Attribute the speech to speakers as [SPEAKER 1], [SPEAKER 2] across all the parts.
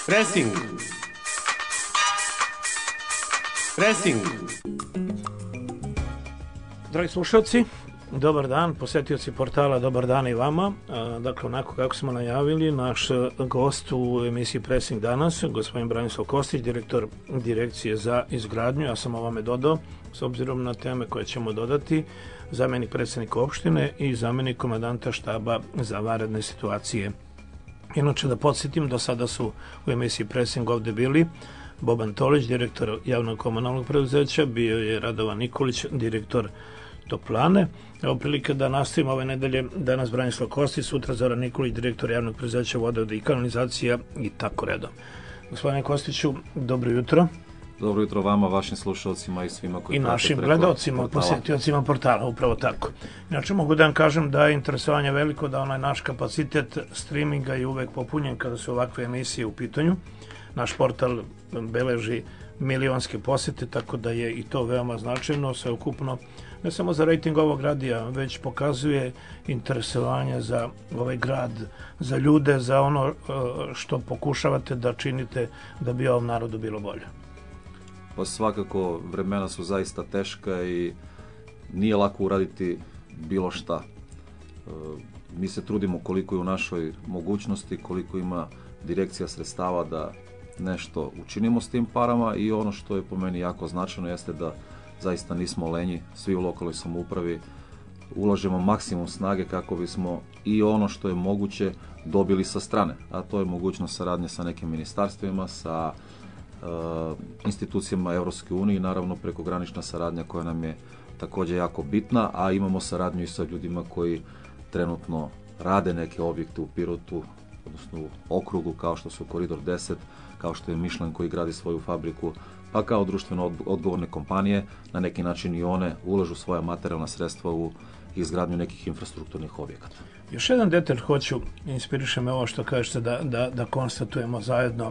[SPEAKER 1] Pressing. Pressing.
[SPEAKER 2] Dragi slušalci, dobar dan, posetioci portala, dobar dan i vama. Dakle, onako kako smo najavili, naš gost u emisiji Pressing danas, gospodin Branislav Kostić, direktor Direkcije za izgradnju. Ja sam ovome dodao, s obzirom na teme koje ćemo dodati, zamenik predsjednika opštine i zamenik komandanta štaba za vanredne situacije. Inače, da podsjetim, do sada su u emisiji Pressing ovde bili Boban Tolić, direktor javnog komunalnog preduzeća, bio je Radovan Nikolić, direktor Toplane. Evo prilike da nastavimo ove nedelje, danas Branislav Kostić, sutra Zoran Nikolić, direktor javnog preduzeća Vodovod i kanalizacija i tako redom. Gospodine Kostiću, dobro jutro.
[SPEAKER 3] Dobro jutro vama, vašim slušalcima i svima koji
[SPEAKER 2] i našim gledalcima, posetiocima portala, upravo tako. Inače, mogu da vam kažem da je interesovanje veliko, da onaj naš kapacitet streaminga je uvek popunjen kada su ovakve emisije u pitanju. Naš portal beleži milionske posete, tako da je i to veoma značajno, sveukupno, ne samo za rejting ovog radija, već pokazuje interesovanje za ovaj grad, za ljude, za ono što pokušavate da činite da bi ovom narodu bilo bolje.
[SPEAKER 3] Pa svakako, vremena su zaista teška i nije lako uraditi bilo šta. Mi se trudimo koliko je u našoj mogućnosti, koliko ima direkcija sredstava da nešto učinimo s tim parama i ono što je po meni jako značajno jeste da zaista nismo lenji, svi u lokalnoj samoupravi ulažemo maksimum snage kako bismo i ono što je moguće dobili sa strane, a to je mogućnost saradnje sa nekim ministarstvima, sa institucijama Evropske unije i naravno prekogranična saradnja koja nam je također jako bitna, a imamo saradnju i sa ljudima koji trenutno rade neke objekte u Pirotu, odnosno u okrugu, kao što su Koridor 10, kao što je Michelin koji gradi svoju fabriku, pa kao društveno odgovorne kompanije, na neki način i one ulažu svoja materijalna sredstva u izgradnju nekih infrastrukturnih objekata.
[SPEAKER 2] Još jedan detalj hoću, inspiriše me ovo što kažete da konstatujemo zajedno.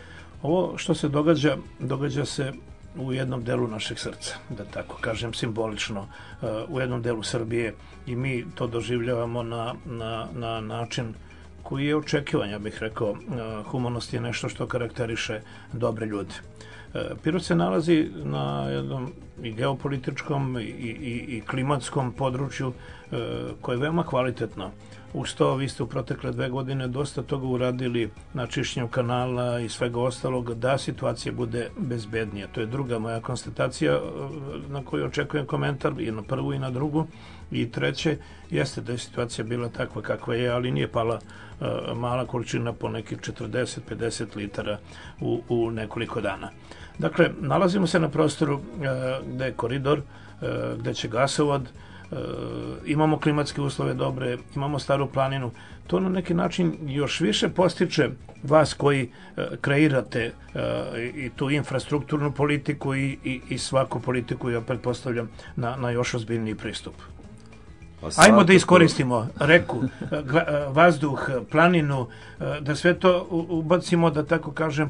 [SPEAKER 2] Ovo što se događa se u jednom delu našeg srca, da tako kažem simbolično, u jednom delu Srbije i mi to doživljavamo na način koji je očekivan, ja bih rekao. Humanost je nešto što karakteriše dobre ljude. Pirot se nalazi na jednom i geopolitičkom i klimatskom području koje je veoma kvalitetno. Uz to, vi ste u protekle 2 godine dosta toga uradili na čišćenju kanala i svega ostalog, da situacija bude bezbednija. To je druga moja konstatacija na koju očekujem komentar, i na prvu i na drugu. I treće, jeste da je situacija bila takva kakva je, ali nije pala mala količina po nekih 40-50 litara u nekoliko dana. Dakle, nalazimo se na prostoru gde je koridor, gde će gasovod, imamo klimatske uslove dobre, imamo Staru planinu. To na neki način još više postiče vas koji kreirate i tu infrastrukturnu politiku i svaku politiku, ja pretpostavljam, na još ozbiljniji pristup. Ajmo da iskoristimo reku, vazduh, planinu, da sve to ubacimo, da tako kažem,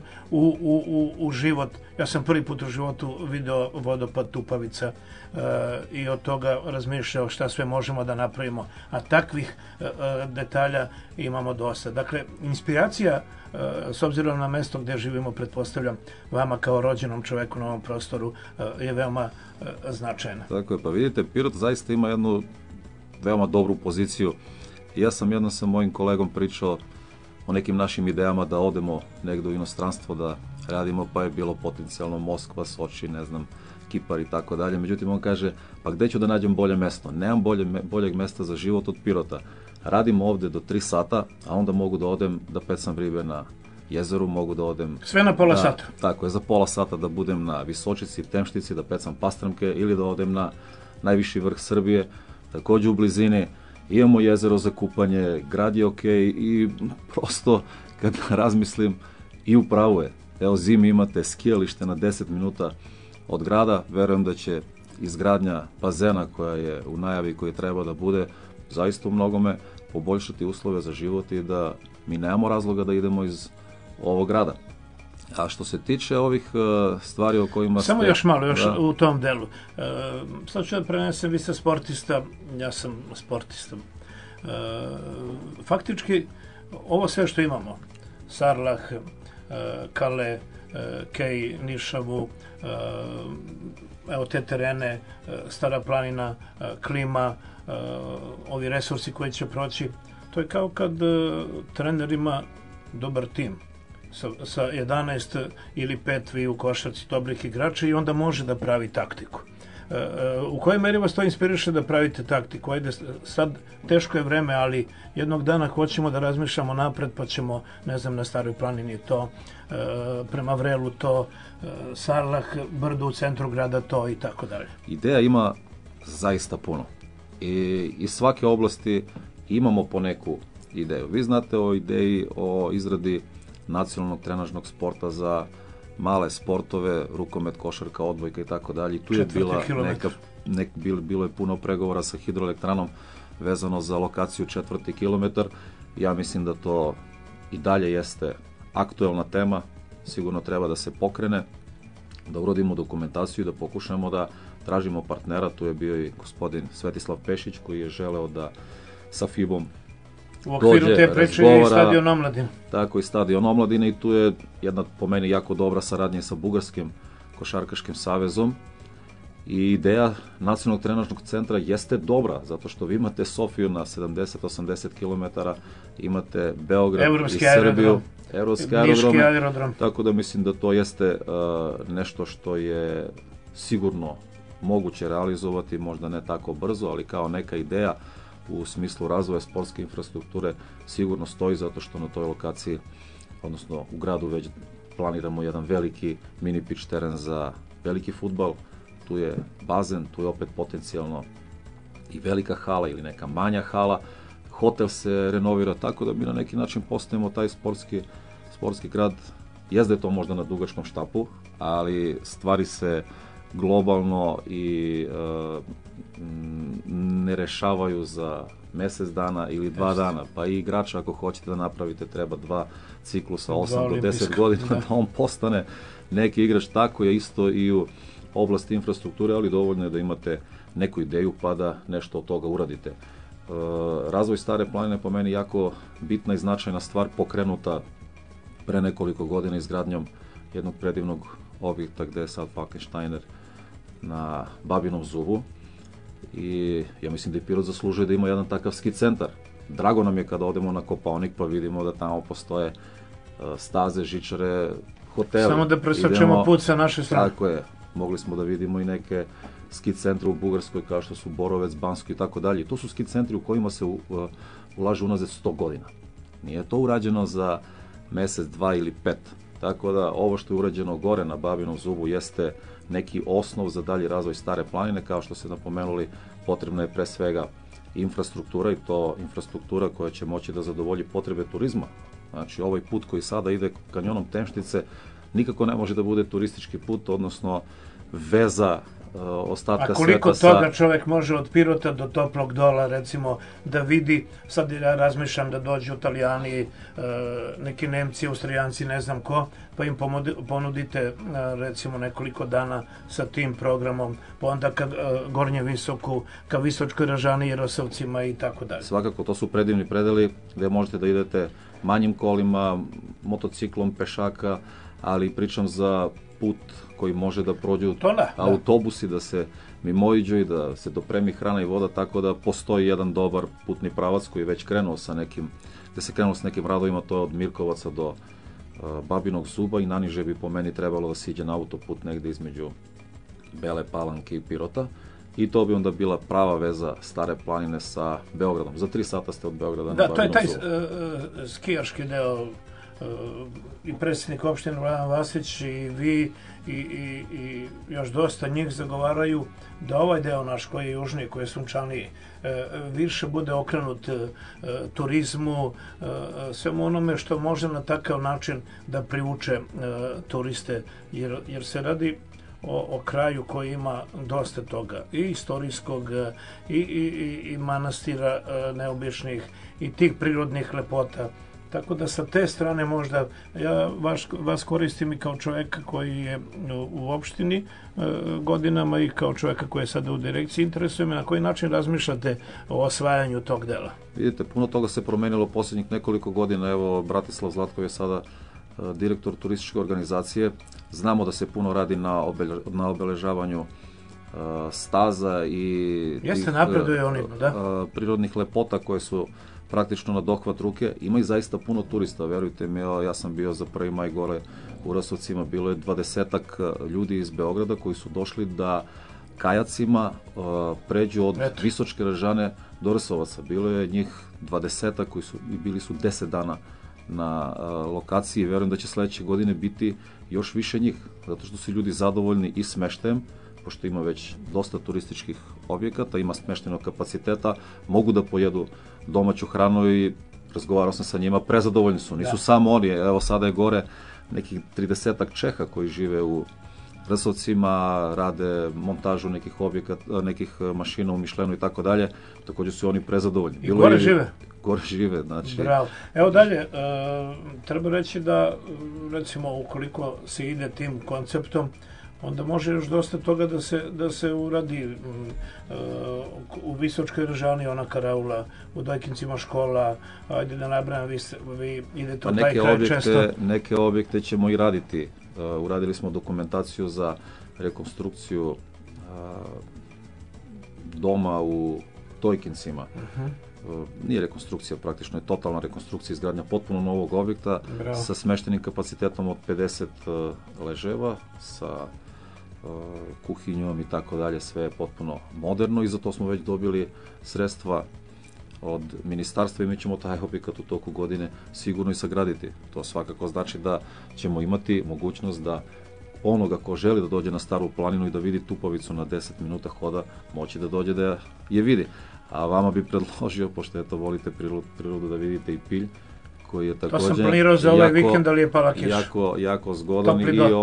[SPEAKER 2] u život. Ja sam prvi put u životu video vodopad Tupavica i od toga razmišljao šta sve možemo da napravimo, a takvih detalja imamo dosta. Dakle, inspiracija, s obzirom na mesto gde živimo, pretpostavljam, vama kao rođenom čoveku na ovom prostoru je veoma značajna.
[SPEAKER 3] Tako je, pa vidite, Pirot zaista ima jednu veoma dobru poziciju. Ja sam jednom sa mojim kolegom pričao o nekim našim idejama da odemo negdje u inostranstvo da radimo, pa je bilo potencijalno Moskva, Soči, ne znam, Kipar i tako dalje. Međutim, on kaže, pa gde ću da nađem bolje mesto? Nemam boljeg mesta za život od Pirota. Radim ovdje do 3 sata, a onda mogu da odem da pecam ribe na jezeru, mogu da odem...
[SPEAKER 2] Sve na pola sata.
[SPEAKER 3] Tako je, za pola sata da budem na Visočici, Temštici, da pecam pastrmke ili da odem na najviši vrh Srbije, također u blizini, imamo jezero za kupanje, grad je okej i prosto kad razmislim i upravo je. Evo zimi imate skijalište na 10 minuta od grada, verujem da će izgradnja bazena koja je u najavi, koji treba da bude, zaista u mnogome poboljšati uslove za život i da mi nemamo razloga da idemo iz ovog grada. A što se tiče ovih stvari o kojima
[SPEAKER 2] Samo još malo, u tom delu. Sad ću da prenesem, vi ste sportista, ja sam sportista. Faktički, ovo sve što imamo, Sarlah, Kale, Kej, Nišavu, evo te terene, Stara planina, klima, ovi resursi koji će proći. To je kao kad trener ima dobar tim sa 11 ili 5 vi u košarci dobrih igrača i onda može da pravi taktiku. U kojoj meri vas to inspiriše da pravite taktiku? Ajde, sad teško je vreme, ali jednog dana hoćemo da razmišljamo napred, pa ćemo, ne znam, na Staroj planini to, prema Vrelu to, Sarlah, brdo u centru grada to i tako dalje.
[SPEAKER 3] Ideja ima zaista puno. I iz svake oblasti imamo po neku ideju. Vi znate o ideji o izradi nacionalnog trenažnog sporta za male sportove, rukomet, košarka, odbojka i tako dalje. Tu je bila bilo je puno pregovora sa hidroelektranom vezano za lokaciju 4. kilometar. Ja mislim da to i dalje jeste aktuelna tema. Sigurno treba da se pokrene, da urodimo dokumentaciju i da pokušamo da tražimo partnera. Tu je bio i gospodin Svetislav Pešić koji je želeo da sa FIBom
[SPEAKER 2] u okviru te priče i stadion omladine.
[SPEAKER 3] Tako i stadion omladine i tu je jedna po meni jako dobra saradnja sa Bugarskim košarkaškim savezom i ideja nacionalnog trenažnog centra jeste dobra, zato što vi imate Sofiju na 70-80 km, imate Beograd
[SPEAKER 2] Evropski
[SPEAKER 3] i Srbiju,
[SPEAKER 2] evropski aerodrom,
[SPEAKER 3] tako da mislim da to jeste nešto što je sigurno moguće realizovati, možda ne tako brzo, ali kao neka ideja u smislu razvoja sportske infrastrukture sigurno stoji, zato što na toj lokaciji, odnosno u gradu već planiramo jedan veliki mini pitch teren za veliki fudbal, tu je bazen, tu je opet potencijalno i velika hala ili neka manja hala, hotel se renovira, tako da mi na neki način postajemo taj sportski grad. Jezda je to možda na dugačkom štapu, ali stvari se globalno i ne rešavaju za mjesec dana ili 2 dana, pa i igrača ako hoćete da napravite treba 2 ciklusa 8 do 10 godina da on postane neki igrač. Tako je isto i u oblasti infrastrukture, ali dovoljno je da imate neku ideju pa da nešto od toga uradite. Razvoj Stare planine po meni jako bitna i značajna stvar, pokrenuta pre nekoliko godina izgradnjom jednog predivnog objekta gde je sad Falkensteiner na Babinom zubu i ja mislim da i Pirot zaslužuje da ima jedan takav ski centar. Drago nam je kada odemo na Kopaonik pa vidimo da tamo postoje staze, žičare, hoteli.
[SPEAKER 2] Samo da presvrćemo put sa naše strane.
[SPEAKER 3] Tako je. Mogli smo da vidimo i neke ski centre u Bugarskoj kao što su Borovec, Bansko i tako dalje. To su ski centri u kojima se ulaže unazad 100 godina. Nije to urađeno za mjesec, 2 ili 5. Tako da ovo što je urađeno gore na Babinom zubu jeste neki osnov za dalji razvoj Stare planine. Kao što ste napomenuli, potrebna je pre svega infrastruktura i to infrastruktura koja će moći da zadovolji potrebe turizma. Znači ovaj put koji sada ide kanjonom Temštice nikako ne može da bude turistički put, odnosno veza ostatka sveta.
[SPEAKER 2] A koliko toga čovjek može od Pirota do Toplog Dola, recimo, da vidi, sad ja razmišljam da dođu Italijani, neki Nemci, Austrijanci, ne znam ko, pa im ponudite recimo nekoliko dana sa tim programom, pa onda ka Gornje Visoku, ka Visočkoj Ražani, Jerosavcima i tako dalje.
[SPEAKER 3] Svakako, to su predivni predeli gde možete da idete manjim kolima, motociklom, pešaka, ali pričam za put koji može da prođu autobusi, da se mimoiđu i da se dopremi hrana i voda, tako da postoji jedan dobar putni pravac koji je već krenuo sa nekim, gde se krenuo sa nekim radovima, to je od Mirkovaca do Babinog zuba i naniže bi po meni trebalo da se iđe na autoput negde između Bele Palanke i Pirota i to bi onda bila prava veza Stare planine sa Beogradom. Za 3 sata ste od Beograda na Babinom zubu.
[SPEAKER 2] Da, to je taj skijaški deo i predsjednik opštine Vladan Vasić i vi i još dosta njih zagovaraju da ovaj deo naš koji je južniji, koji je sunčaniji, više bude okrenut turizmu, svemu onome što može na takav način da privuče turiste, jer se radi o kraju koji ima dosta toga, i istorijskog, i manastira neobičnih, i tih prirodnih lepota. Tako da sa te strane možda ja vas koristim i kao čovjeka koji je u opštini godinama i kao čovjeka koji je sada u direkciji. Interesuje me na koji način razmišljate o osvajanju tog dela.
[SPEAKER 3] Vidite, puno toga se promenilo posljednjih nekoliko godina. Evo, Bratislav Zlatkov je sada direktor turističke organizacije. Znamo da se puno radi na obeležavanju staza i
[SPEAKER 2] Jeste, napreduje onima, da.
[SPEAKER 3] Prirodnih lepota koje su praktično na dohvat ruke. Ima i zaista puno turista, verujte mi, ja sam bio za 1. maj gore u Rasovcima, bilo je 20-ak ljudi iz Beograda koji su došli da kajacima pređu od Visočke Ražane do Rasovaca. Bilo je njih 20-ak koji su i bili su 10 dana na lokaciji. Verujem da će sledeće godine biti još više njih, zato što su ljudi zadovoljni i smeštajem, pošto ima već dosta turističkih objekata, ima smeštajnog kapaciteta, mogu da pojedu domaću hranu i razgovarao sam sa njima, prezadovoljni su. Nisu samo oni, evo sada je gore nekih 30-ak Čeha koji žive u Rasovcima, rade montažu nekih objekata, nekih mašina u Mišlenu i tako dalje, također su oni prezadovoljni.
[SPEAKER 2] I gore žive?
[SPEAKER 3] Gore žive, znači.
[SPEAKER 2] Bravo. Evo dalje, treba reći da, recimo, ukoliko se ide tim konceptom, onda može još dosta toga da se uradi u Visočkoj Ražani, ona karaula, u Dojkincima škola, ajde da nabrajam, vi idete u taj kraj često.
[SPEAKER 3] Neke objekte ćemo i raditi. Uradili smo dokumentaciju za rekonstrukciju doma u Dojkincima. Nije rekonstrukcija, praktično je totalna rekonstrukcija, izgradnja potpuno novog objekta sa smeštenim kapacitetom od 50 leževa, sa kuhinjom i tako dalje, sve je potpuno moderno i za to smo već dobili sredstva od ministarstva i mi ćemo taj objekat u toku godine sigurno i sagraditi. To svakako znači da ćemo imati mogućnost da onoga ko želi da dođe na Staru planinu i da vidi Tupovicu na 10 minuta hoda, moći da dođe da je vidi. A vama bi predložio, pošto eto volite prirodu, da vidite i Pilj, koji je također...
[SPEAKER 2] To sam planirao za ovaj vikend, ali je pala kiša.
[SPEAKER 3] Jako zgodan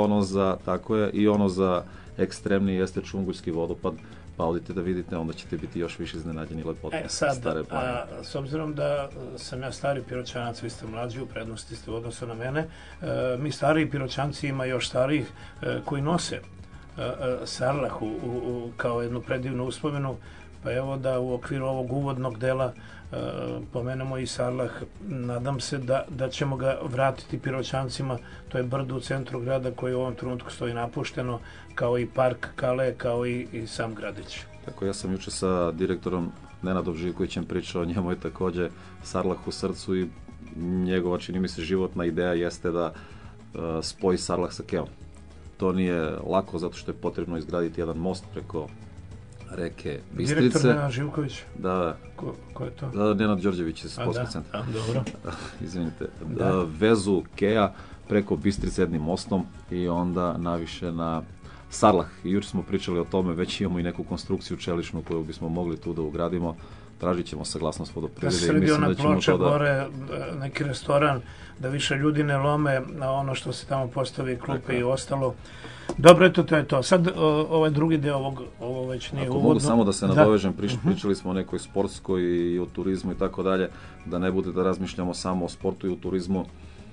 [SPEAKER 3] i ono za ekstremni jeste Čunguljski vodopad, pa odite da vidite, onda ćete biti još više iznenađeni lepotom Stare planine.
[SPEAKER 2] S obzirom da sam ja stari Piroćanac, vi ste mlađi, u prednosti ste u odnosu na mene, mi stariji Piroćanci ima još starijih koji nose sarlah kao jednu predivnu uspomenu, pa evo da u okviru ovog uvodnog dela pomenemo i sarlah. Nadam se da ćemo ga vratiti Piroćancima. To je brdo u centru grada koji u ovom trenutku stoji napušteno, kao i park Kale, kao i sam gradić.
[SPEAKER 3] Tako, ja sam juče sa direktorom Nenadom Živkovićem pričao, njemu je također sarlah u srcu i njegova, čini mi se, životna ideja jeste da spoji sarlah sa Keom. To nije lako zato što je potrebno izgraditi jedan most preko reke Bistrice.
[SPEAKER 2] Direktor Nenad Živković?
[SPEAKER 3] Da.
[SPEAKER 2] Ko je to?
[SPEAKER 3] Nenad Đorđević iz sportskog centra.
[SPEAKER 2] Dobro.
[SPEAKER 3] Izvinite. Vezu Keja preko Bistrice jednim mostom i onda naviše na sarlah. I juče smo pričali o tome, već imamo i neku konstrukciju čeličnu koju bismo mogli tu da ugradimo. Tražit ćemo saglasnost vodoprivrede i mislim da ćemo to da...
[SPEAKER 2] gore, neki restoran, da više ljudi ne lome na ono što se tamo postavi, klupe i ostalo. Dobro, eto, to je to. Sad, ovaj drugi deo ovo već nije uvodno.
[SPEAKER 3] Ako mogu samo da se nadovežem, pričali smo o nekoj sportskoj i o turizmu i tako dalje, da ne bude da razmišljamo samo o sportu i o turizmu.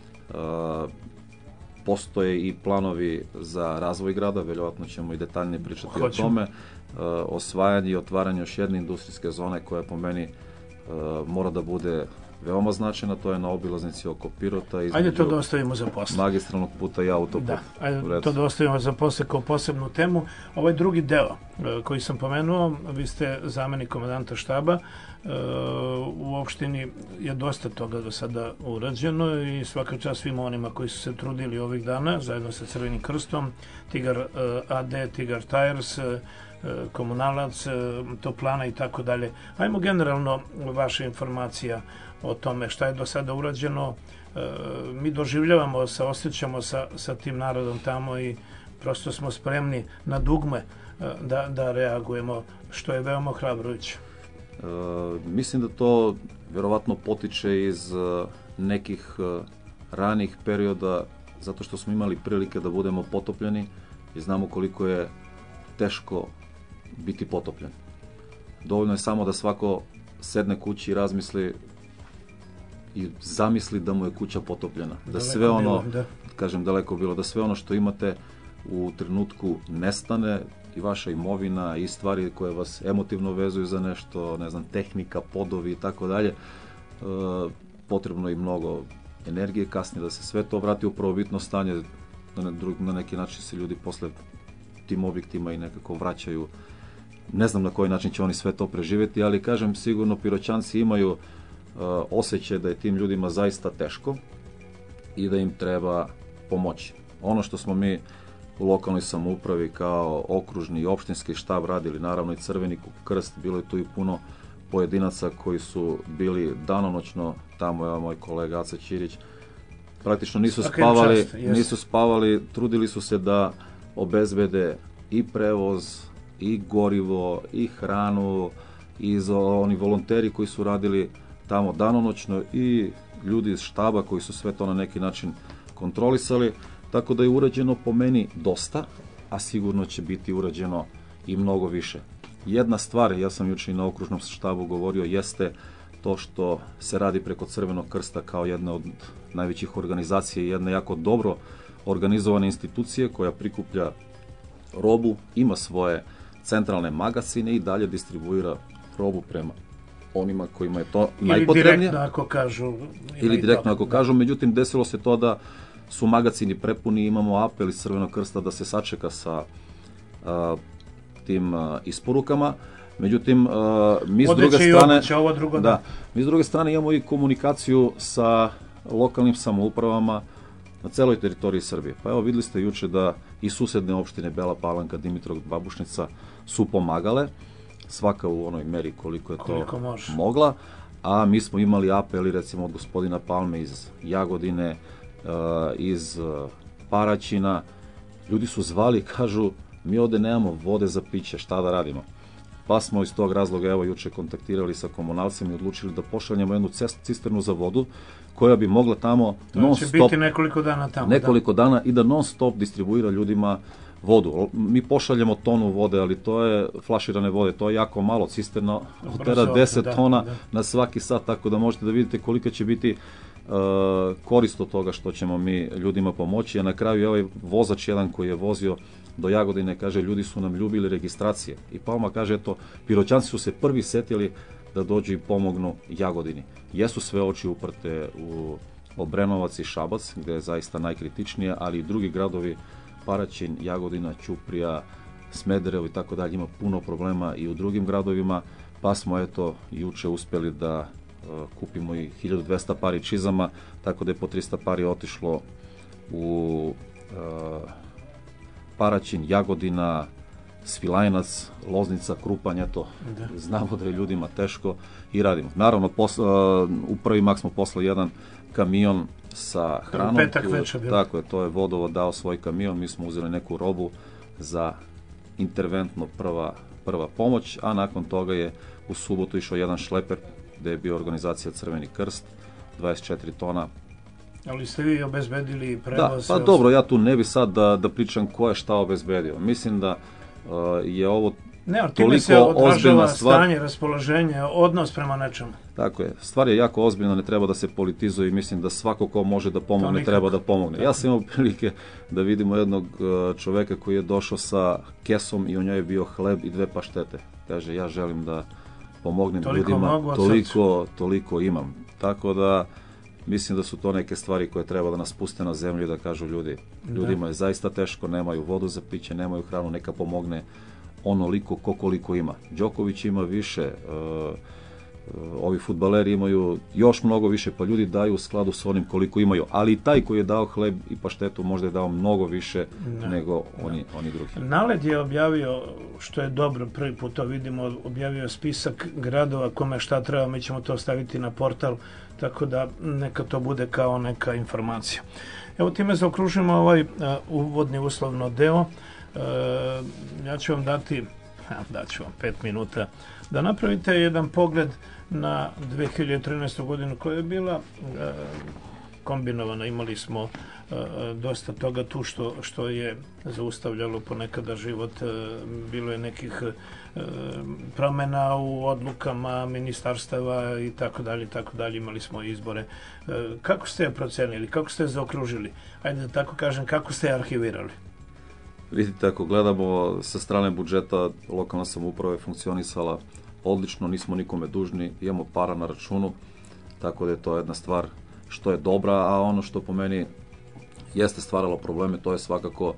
[SPEAKER 3] Postoje i planovi za razvoj grada, vjerojatno ćemo i detaljnije pričati o tome. Osvajanje i otvaranje još jedne industrijske zone koja po meni mora da bude veoma značajna, to je na obilaznici oko Pirota.
[SPEAKER 2] Ajde to da ostavimo za posle.
[SPEAKER 3] Magistralnog puta i autoputa.
[SPEAKER 2] Da, ajde to da ostavimo za posle kao posebnu temu. Ovaj drugi deo koji sam pomenuo, vi ste zamenik komandanta štaba, u opštini je dosta toga do sada urađeno i svaka čast svima onima koji su se trudili ovih dana, zajedno sa Crvenim krstom, Tigar AD, Tigar Tires, Komunalac, Toplana i tako dalje. Ajmo generalno vaša informacija o tome šta je do sada urađeno. Mi doživljavamo, osjećamo sa tim narodom tamo i prosto smo spremni na dugme da reagujemo, što je veoma hrabrujuće.
[SPEAKER 3] Mislim da to verovatno potiče iz nekih ranih perioda, zato što smo imali prilike da budemo potopljeni i znamo koliko je teško biti potopljen. Dovoljno je samo da svako sedne kući i razmisli i zamisli da mu je kuća potopljena. Da sve ono, kažem daleko bilo, da sve ono što imate u trenutku nestane, i vaša imovina i stvari koje vas emotivno vezuju za nešto, ne znam, tehnika, podovi i tako dalje. Potrebno je mnogo energije kasnije, da se sve to vrati u prvobitno stanje, da na neki način se ljudi posle tim objektima i nekako vraćaju. Ne znam na koji način će oni sve to preživjeti, ali kažem, sigurno Piroćanci imaju osjećaj da je tim ljudima zaista teško i da im treba pomoći. Ono što smo mi u lokalnoj samoupravi kao okružni i opštinski štab radili, naravno i Crveni krst, bilo je tu i puno pojedinaca koji su bili danonoćno tamo, evo moj kolega Aca Ćirić, praktično nisu spavali, trudili su se da obezbede i prevoz, i gorivo, i hranu, i za oni volonteri koji su radili tamo danonoćno i ljudi iz štaba koji su sve to na neki način kontrolisali, tako da je urađeno po meni dosta, a sigurno će biti urađeno i mnogo više. Jedna stvar, ja sam juče i na okružnom štabu govorio, jeste to što se radi preko Crvenog krsta kao jedna od najvećih organizacija i jedna jako dobro organizovane institucije koja prikuplja robu, ima svoje centralne magazine i dalje distribuira robu prema onima kojima je to najpotrebnije. Ili direktno ako kažu. Međutim, desilo se to da su magazini prepuni, imamo apel iz Crvenog krsta da se sačeka sa tim isporukama. Međutim, mi s druge strane imamo i komunikaciju sa lokalnim samoupravama na celoj teritoriji Srbije. Pa evo, videli ste juče da i susedne opštine Bela Palanka, Dimitrov, Babušnica su pomagale, svaka u onoj meri koliko je to mogla, a mi smo imali apeli recimo od gospodina Palme iz Jagodine, iz Paraćina, ljudi su zvali, kažu mi ovde nemamo vode za piće, šta da radimo? Pa smo iz tog razloga evo juče kontaktirali sa komunalcima i odlučili da pošaljemo jednu cisternu za vodu koja bi mogla tamo non stop,
[SPEAKER 2] biti nekoliko dana tamo,
[SPEAKER 3] dana i da non stop distribuira ljudima vodu. Mi pošaljemo tonu vode, ali to je flaširane vode, to je jako malo, cisterna otera 10 tona na svaki sat, tako da možete da vidite kolika će biti korist od toga što ćemo mi ljudima pomoći, a na kraju ovaj vozač jedan koji je vozio do Jagodine, kaže, ljudi su nam ljubili registracije. I Palma kaže, eto, Piroćanci su se prvi setili da dođu i pomognu Jagodini. Jesu sve oči uprte u Obrenovac i Šabac, gde je zaista najkritičnije, ali i drugi gradovi, Paraćin, Jagodina, Ćuprija, Smederevo i tako dalje, ima puno problema i u drugim gradovima, pa smo eto juče uspeli da kupimo i 1200 pari čizama, tako da je po 300 pari otišlo u Paraćin, Jagodina, Svilajnac, Loznica, Krupanj, eto, znamo da je ljudima teško i radimo. Naravno, u prvi mak smo poslali jedan kamion sa hranom.
[SPEAKER 2] Petak večer.
[SPEAKER 3] Tako je, to je Vodovod dao svoj kamion, mi smo uzeli neku robu za interventno prva pomoć, a nakon toga je u subotu išao jedan šleper gde je bio organizacija Crveni krst, 24 tona.
[SPEAKER 2] Ali ste vi obezbedili prevoz?
[SPEAKER 3] Da, pa dobro, ja tu ne bi sad da pričam ko je šta obezbedio. Mislim da je ovo toliko ozbiljna stvar.
[SPEAKER 2] Stanje, raspoloženje, odnos prema nečemu.
[SPEAKER 3] Tako je, stvar je jako ozbiljna, ne treba da se politizuje i mislim da svako ko može da pomogne, treba da pomogne. Tako. Ja sam imao prilike da vidimo jednog čoveka koji je došao sa kesom i u njoj je bio hleb i 2 paštete. Kaže, ja želim da pomognem ljudima, toliko imam. Tako da mislim da su to neke stvari koje treba da nas puste na zemlju i da kažu ljudima je zaista teško, nemaju vodu za piće, nemaju hranu, neka pomogne onoliko koliko ima. Đoković ima više, ovi fudbaleri imaju još mnogo više, pa ljudi daju u skladu s onim koliko imaju. Ali i taj koji je dao hleb i paštetu možda je dao mnogo više nego oni drugi.
[SPEAKER 2] Naled je objavio, što je dobro, prvi put to vidimo, objavio spisak gradova kome šta treba, mi ćemo to staviti na portal, tako da neka to bude kao neka informacija. Evo, time zaokružimo ovaj uvodni uslovno deo. Ja ću vam daću vam 5 minuta da napravite jedan pogled na 2013. godinu koja je bila kombinovana. Imali smo dosta toga tu što je zaustavljalo ponekada život, bilo je nekih promjena u odlukama ministarstava i tako dalje, imali smo izbore. Kako ste je procenili, kako ste je zaokružili? Ajde da tako kažem, kako ste je arhivirali?
[SPEAKER 3] Vidite, ako gledamo sa strane budžeta, lokalna samouprava je funkcionisala odlično, nismo nikome dužni, imamo para na računu, tako da je to jedna stvar što je dobra, a ono što po meni jeste stvaralo probleme, to je svakako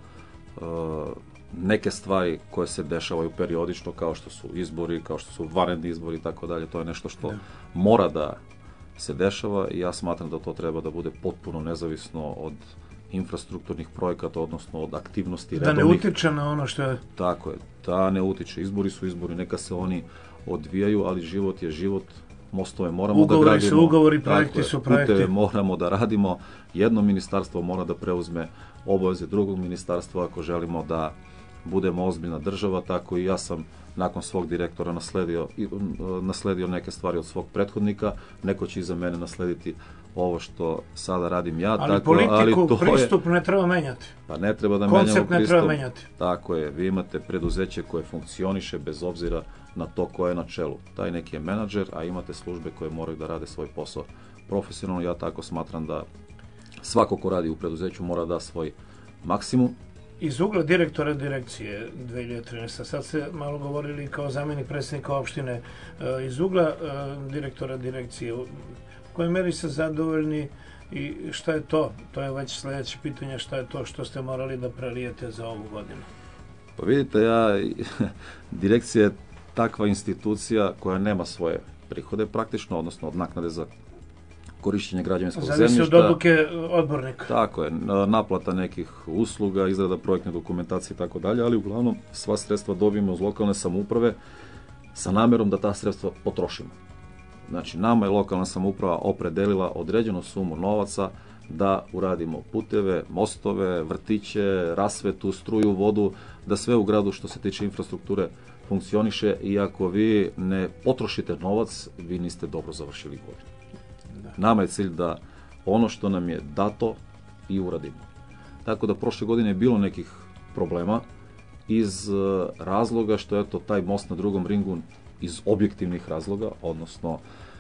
[SPEAKER 3] neke stvari koje se dešavaju periodično, kao što su izbori, kao što su vanredni izbori i tako dalje. To je nešto što mora da se dešava i ja smatram da to treba da bude potpuno nezavisno od infrastrukturnih projekata, odnosno od aktivnosti redovnih.
[SPEAKER 2] Da ne utiče na ono što je...
[SPEAKER 3] Tako je, da ne utiče. Izbori su izbori, neka se oni odvijaju, ali život je život. Mostove moramo da gradimo.
[SPEAKER 2] Ugovori su ugovori, projekti su projekti.
[SPEAKER 3] Puteve moramo da radimo. Jedno ministarstvo mora da preuzme obaveze drugog ministarstva ako želimo da budemo ozbiljna država, tako i ja sam nakon svog direktora nasledio neke stvari od svog prethodnika, neko će iza mene naslediti ovo što sada radim ja.
[SPEAKER 2] Ali politiku, pristup ne treba menjati.
[SPEAKER 3] Pa ne treba da menjamo pristup.
[SPEAKER 2] Koncept ne treba menjati.
[SPEAKER 3] Tako je, vi imate preduzeće koje funkcioniše bez obzira na to ko je na čelu. Taj neki je menadžer, a imate službe koje moraju da rade svoj posao profesionalno. Ja tako smatram da svako ko radi u preduzeću mora da svoj maksimum.
[SPEAKER 2] Iz ugla direktora direkcije 2013. Sad ste malo govorili kao zamjenik predsjednika opštine. Iz ugla direktora direkcije, u kojoj meri ste zadovoljni i šta je to? To je već sljedeće pitanje, šta je to što ste morali da prelijete za ovu godinu?
[SPEAKER 3] Pa vidite, direkcija je takva institucija koja nema svoje prihode praktično, odnosno od naknade za korišćenje građevinskog zemljišta.
[SPEAKER 2] Zavisi od odluke odbornika.
[SPEAKER 3] Tako je, naplata nekih usluga, izrada projektne dokumentacije i tako dalje, ali uglavnom sva sredstva dobijemo iz lokalne samouprave sa namerom da ta sredstva potrošimo. Znači, nama je lokalna samouprava opredelila određenu sumu novaca da uradimo puteve, mostove, vrtiće, rasvetu, struju, vodu, da sve u gradu što se tiče infrastrukture funkcioniše i ako vi ne potrošite novac, vi niste dobro završili godinu. Nama je cilj da ono što nam je dato i uradimo. Tako da prošle godine je bilo nekih problema iz razloga što je to taj most na drugom ringu iz objektivnih razloga, odnosno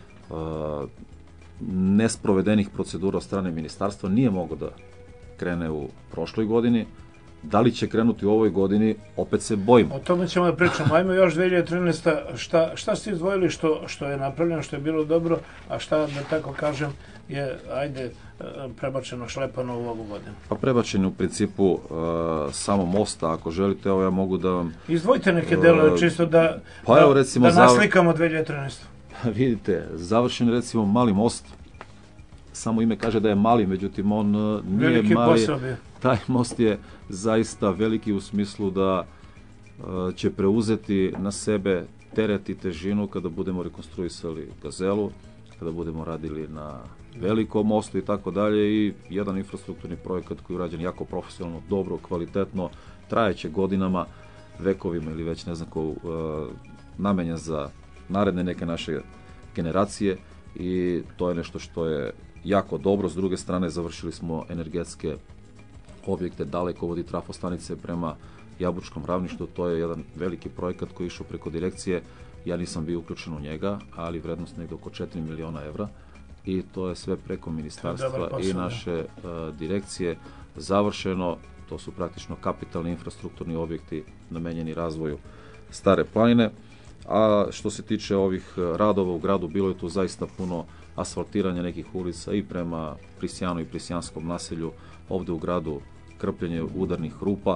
[SPEAKER 3] nesprovedenih procedura od strane ministarstva nije mogao da krene u prošloj godini. Da li će krenuti u ovoj godini, opet se bojimo.
[SPEAKER 2] O tome ćemo da pričamo. Ajmo još 2013. Šta ste izdvojili što je napravljeno, što je bilo dobro, a šta, da tako kažem, je, prebačeno, šlepano u ovu godinu?
[SPEAKER 3] Pa prebačeno u principu samo mosta, ako želite, evo ja mogu da vam...
[SPEAKER 2] Izdvojite neke delove, čisto da naslikamo 2013.
[SPEAKER 3] Vidite, završen recimo mali most, samo ime kaže da je mali, međutim on nije
[SPEAKER 2] veliki
[SPEAKER 3] mali.
[SPEAKER 2] Posao bio.
[SPEAKER 3] Taj most je zaista veliki u smislu da će preuzeti na sebe teret i težinu kada budemo rekonstruisali Gazelu, kada budemo radili na velikom mostu i tako dalje, i jedan infrastrukturni projekat koji je urađen jako profesionalno, dobro, kvalitetno, trajeće godinama, vekovima ili već ne znam ko, namenjen za naredne neke naše generacije, i to je nešto što je jako dobro. S druge strane, završili smo energetske objekte, dalekovodi, trafostanice prema Jabučkom ravništu. To je jedan veliki projekat koji je išao preko direkcije. Ja nisam bio uključen u njega, ali vrednost negdje oko 4 miliona evra, i to je sve preko ministarstva i naše direkcije završeno. To su praktično kapitalni infrastrukturni objekti namenjeni razvoju Stare planine. A što se tiče ovih radova u gradu, bilo je tu zaista puno asfaltiranja nekih ulica i prema Prisjanu i Prisjanskom naselju, ovdje u gradu krpljenje udarnih rupa,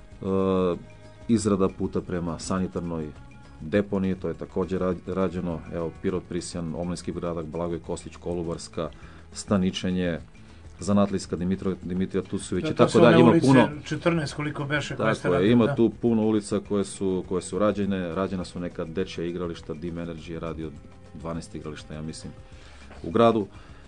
[SPEAKER 3] izrada puta prema sanitarnoj deponiji, to je također rađeno, evo Pirot, Prisjan, Omlinski gradak, Blagoj Kostić, Kolubarska, Staničenje, Zanatlijska, Dimitrija Tucović i tako dalje.
[SPEAKER 2] Ima puno 14 koliko beše koje ste radili.
[SPEAKER 3] Ima tu puno ulica koje su rađena su neka dečja igrališta, Dim Energy je radio 12 igrališta, ja mislim, u gradu,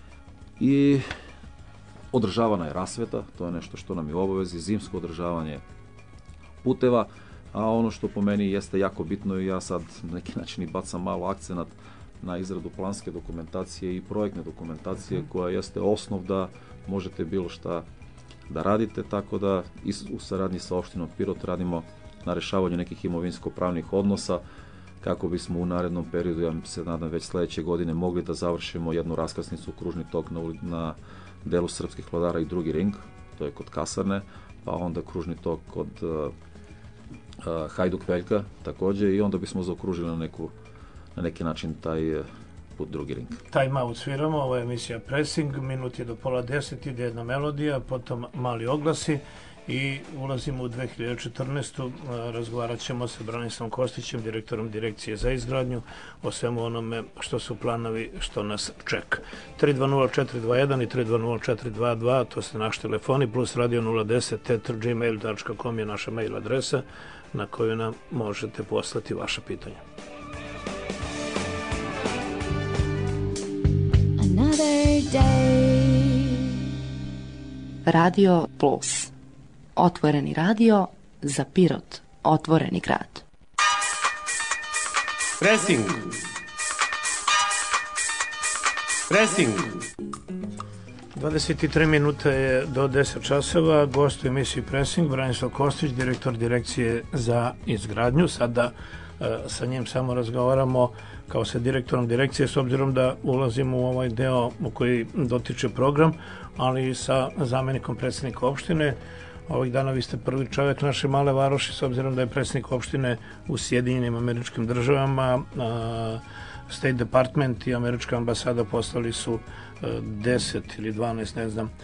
[SPEAKER 3] i održavana je rasveta, to je nešto što nam je u obavezi, zimsko održavanje puteva, a ono što po meni jeste jako bitno, i ja sad na neki način i bacam malo akcenat na izradu planske dokumentacije i projektne dokumentacije, koja jeste osnov da možete bilo šta da radite, tako da u saradnji sa opštinom Pirot radimo na rešavanju nekih imovinsko-pravnih odnosa, kako bismo u narednom periodu, ja se nadam već sljedeće godine, mogli da završimo jednu raskrsnicu, kružni tok na delu Srpskih vladara i drugi ring, to je kod kasarne, pa onda kružni tok kod Hajduk Veljka također, i onda bismo zaokružili na neki način taj drugi ring.
[SPEAKER 2] Time out sviramo, ovo je emisija Pressing, minut je do 9:30, ide jedna melodija, potom mali oglasi i ulazimo u 2014. Razgovarat ćemo sa Branislavom Kostićem, direktorom Direkcije za izgradnju, o svemu onome što su planovi, što nas čeka. 320-421 i 320-422, to su naši telefoni, plus radio 010 @gmail.com je naša mail adresa na koju nam možete poslati vaša pitanja.
[SPEAKER 4] Radio Plus. Otvoreni radio za Pirot. Otvoreni grad.
[SPEAKER 1] Pressing. Pressing.
[SPEAKER 2] 23 minuta je do 10 časova. Gost u emisiji Pressing, Branislav Kostić, direktor Direkcije za izgradnju. Sada sa njim samo razgovaramo kao sa direktorom direkcije, s obzirom da ulazimo u ovaj deo u koji dotiče program, ali i sa zamenikom predsjednika opštine. Ovih dana vi ste prvi čovjek naše male varoši, s obzirom da je predsjednik opštine u Sjedinjenim Američkim Državama. State Department i Američka ambasada poslali su 10 ili 12, ne znam,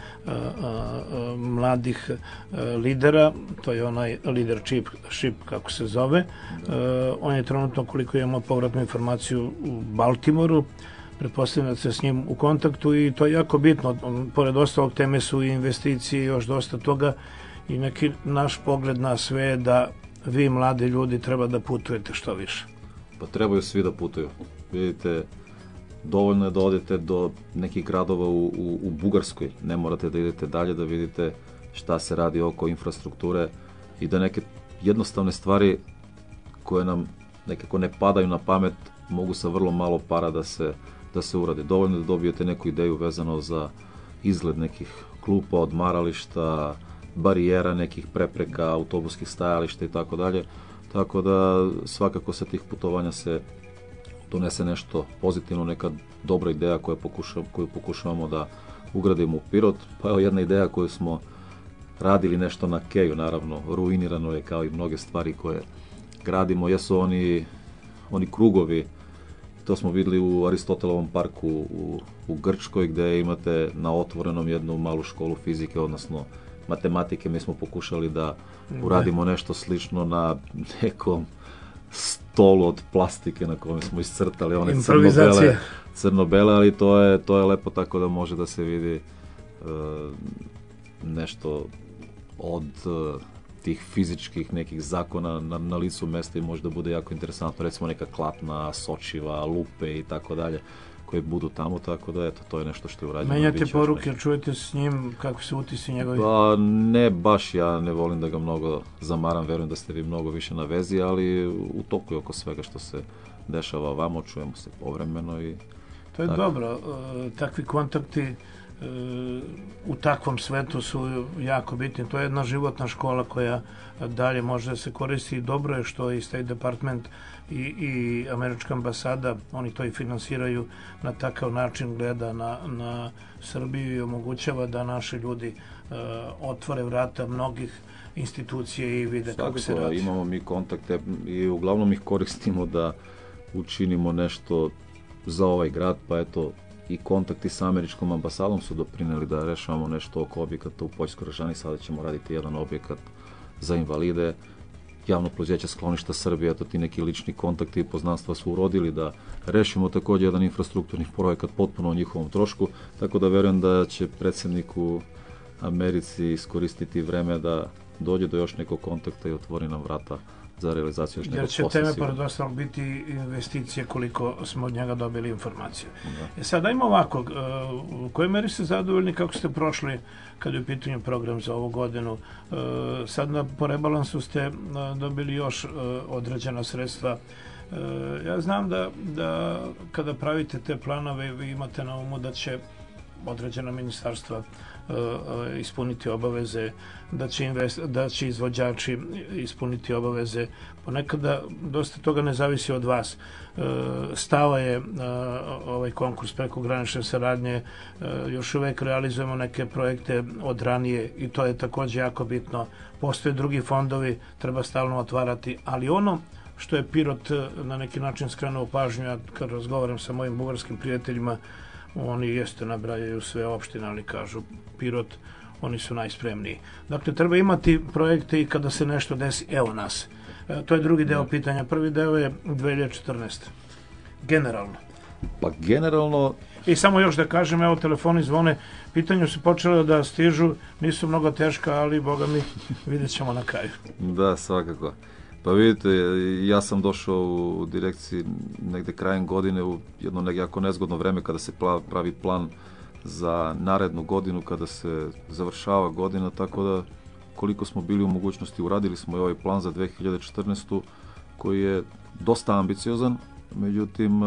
[SPEAKER 2] mladih lidera, to je onaj leadership, kako se zove. On je trenutno, koliko imamo povratnu informaciju, u Baltimoru. Pretpostavljam da se s njim u kontaktu i to je jako bitno. Pored ostalog teme su i investicije i još dosta toga i neki naš pogled na sve je da vi, mladi ljudi, treba da putujete što više.
[SPEAKER 3] Pa trebaju svi da putuju. Vidite, dovoljno je da odete do nekih gradova u Bugarskoj. Ne morate da idete dalje da vidite šta se radi oko infrastrukture i da neke jednostavne stvari koje nam nekako ne padaju na pamet mogu sa vrlo malo para da se urade. Dovoljno je da dobijete neku ideju vezano za izgled nekih klupa, odmarališta, barijera, nekih prepreka, autobuskih stajališta i tako dalje. Tako da svakako sa tih putovanja se donese nešto pozitivno, neka dobra ideja koju pokušavamo da ugradimo u Pirot. Pa evo jedna ideja koju smo radili nešto na Keju, naravno, ruinirano je kao i mnoge stvari koje gradimo, jesu oni krugovi. To smo vidjeli u Aristotelovom parku u Grčkoj, gdje imate na otvorenom jednu malu školu fizike, odnosno matematike. Mi smo pokušali da uradimo nešto slično na nekom stolu od plastike na kojem smo iscrtali one crno-bele, ali to je lepo, tako da može da se vidi nešto od tih fizičkih nekih zakona na licu mesta i može da bude jako interesantno. Recimo neka klatna, sočiva, lupe i tako dalje koje budu tamo, tako da eto, to je nešto što je urađeno.
[SPEAKER 2] Menjate poruke, čujete s njim, kako se utisi njegovi?
[SPEAKER 3] Pa ne baš, ja ne volim da ga mnogo zamaram, verujem da ste vi mnogo više na vezi, ali u toku je oko svega što se dešava vamo, čujemo se povremeno i...
[SPEAKER 2] To je dobro, takvi kontakti u takvom svetu su jako bitni. To je jedna životna škola koja dalje može da se koristi i dobro je što i State Department i Američka ambasada, oni to i finansiraju, na takav način gleda na Srbiju i omogućava da naši ljudi otvore vrata mnogih institucija i vide kako se radi.
[SPEAKER 3] Imamo mi kontakte i uglavnom ih koristimo da učinimo nešto za ovaj grad, pa eto, i kontakti sa Američkom ambasadom su doprineli da rešavamo nešto oko objekata u Poljskoj Ražani. Sada ćemo raditi jedan objekat za invalide. Javno preduzeće Skloništa Srbije, to ti neki lični kontakti i poznanstva su urodili da rešimo također jedan infrastrukturni projekat potpuno o njihovom trošku, tako da verujem da će predsjednik u Americi iskoristiti vreme da dođe do još nekog kontakta i otvori nam vrata za realizaciju još nekog posla.
[SPEAKER 2] Jer će teme pored ostalog biti investicije koliko smo od njega dobili informacije. Sad dajmo ovako, u kojoj meri ste zadovoljni kako ste prošli kad je u pitanju program za ovu godinu? Sad po rebalansu ste dobili još određena sredstva. Ja znam da kada pravite te planove vi imate na umu da će određena ministarstva ispuniti obaveze, da će izvođači ispuniti obaveze. Ponekada dosta toga ne zavisi od vas. Stava je ovaj konkurs prekogranične saradnje, još uvek realizujemo neke projekte od ranije i to je također jako bitno. Postoje drugi fondovi, treba stalno otvarati, ali ono što je Pirot na neki način skrenuo pažnju. Ja kad razgovaram sa mojim bugarskim prijateljima, oni jeste nabrajaju sve opštine, ali kažu Pirot, oni su najspremniji. Dakle, treba imati projekte i kada se nešto desi, evo nas. To je drugi deo pitanja. Prvi deo je 2014. Generalno.
[SPEAKER 3] Pa generalno...
[SPEAKER 2] I samo još da kažem, evo telefoni zvone, pitanja su počele da stižu, nisu mnogo teška, ali boga mi, vidjet ćemo na kraju.
[SPEAKER 3] Da, svakako. Pa vidite, ja sam došao u direkciji negde krajem godine u jedno jako nezgodno vreme kada se pravi plan za narednu godinu, kada se završava godina, tako da koliko smo bili u mogućnosti, uradili smo i ovaj plan za 2014. koji je dosta ambiciozan, međutim,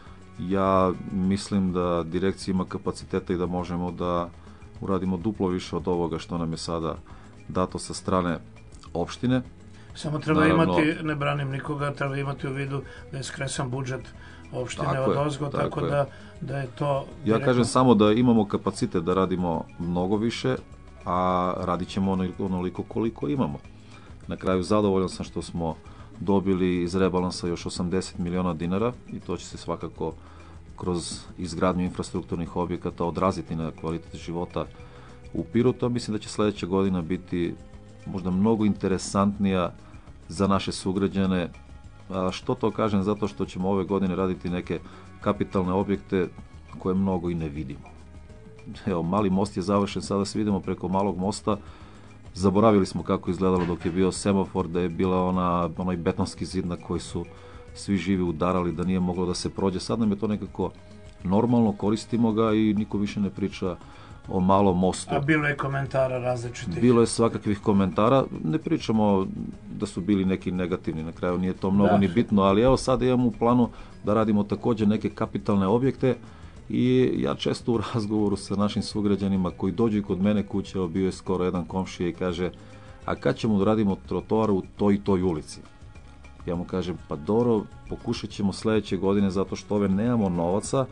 [SPEAKER 3] ja mislim da direkcija ima kapaciteta i da možemo da uradimo duplo više od ovoga što nam je sada dato sa strane opštine.
[SPEAKER 2] Samo treba imati, ne branim nikoga, treba imati u vidu da je skresan budžet opštine od ozgo, tako da je to...
[SPEAKER 3] Ja kažem samo da imamo kapacitet da radimo mnogo više, a radit ćemo onoliko koliko imamo. Na kraju zadovoljan sam što smo dobili iz rebalansa još 80 miliona dinara i to će se svakako kroz izgradnju infrastrukturnih objekata odraziti na kvalitet života u Pirotu. Mislim da će sledeća godina biti možda mnogo interesantnija za naše sugrađane. Što to kažem? Zato što ćemo ove godine raditi neke kapitalne objekte koje mnogo i ne vidimo. Evo, mali most je završen, sada se vidimo preko malog mosta. Zaboravili smo kako izgledalo dok je bio semafor, da je bila onaj betonski zid na koji su svi živi udarali, da nije moglo da se prođe. Sad nam je to nekako normalno, koristimo ga i niko više ne priča o malom mostu.
[SPEAKER 2] A bilo je komentara različitih?
[SPEAKER 3] Bilo je svakakvih komentara, ne pričamo da su bili neki negativni, na kraju nije to mnogo ni bitno, ali evo sad imamo u planu da radimo također neke kapitalne objekte i ja često u razgovoru sa našim sugrađanima koji dođu kod mene kuće, bio je skoro jedan komšija i kaže, a kad ćemo da radimo trotoar u toj i toj ulici? Ja mu kažem, pa dobro, pokušat ćemo sledeće godine zato što ove nemamo novaca,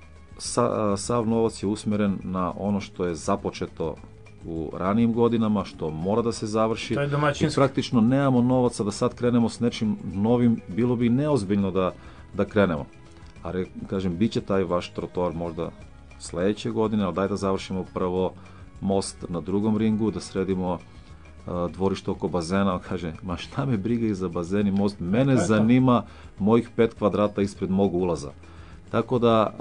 [SPEAKER 3] sav novac je usmeren na ono što je započeto u ranijim godinama, što mora da se završi.
[SPEAKER 2] To je domaćinski.
[SPEAKER 3] I praktično nemamo novaca da sad krenemo s nečim novim, bilo bi neozbiljno da krenemo. A kažem, bit će taj vaš trotoar možda sledeće godine, ali daj da završimo prvo most na drugom ringu, da sredimo dvorište oko bazena. On kaže, ma šta me briga i za bazen i most, mene zanima mojih 5 kvadrata ispred mog ulaza. Tako da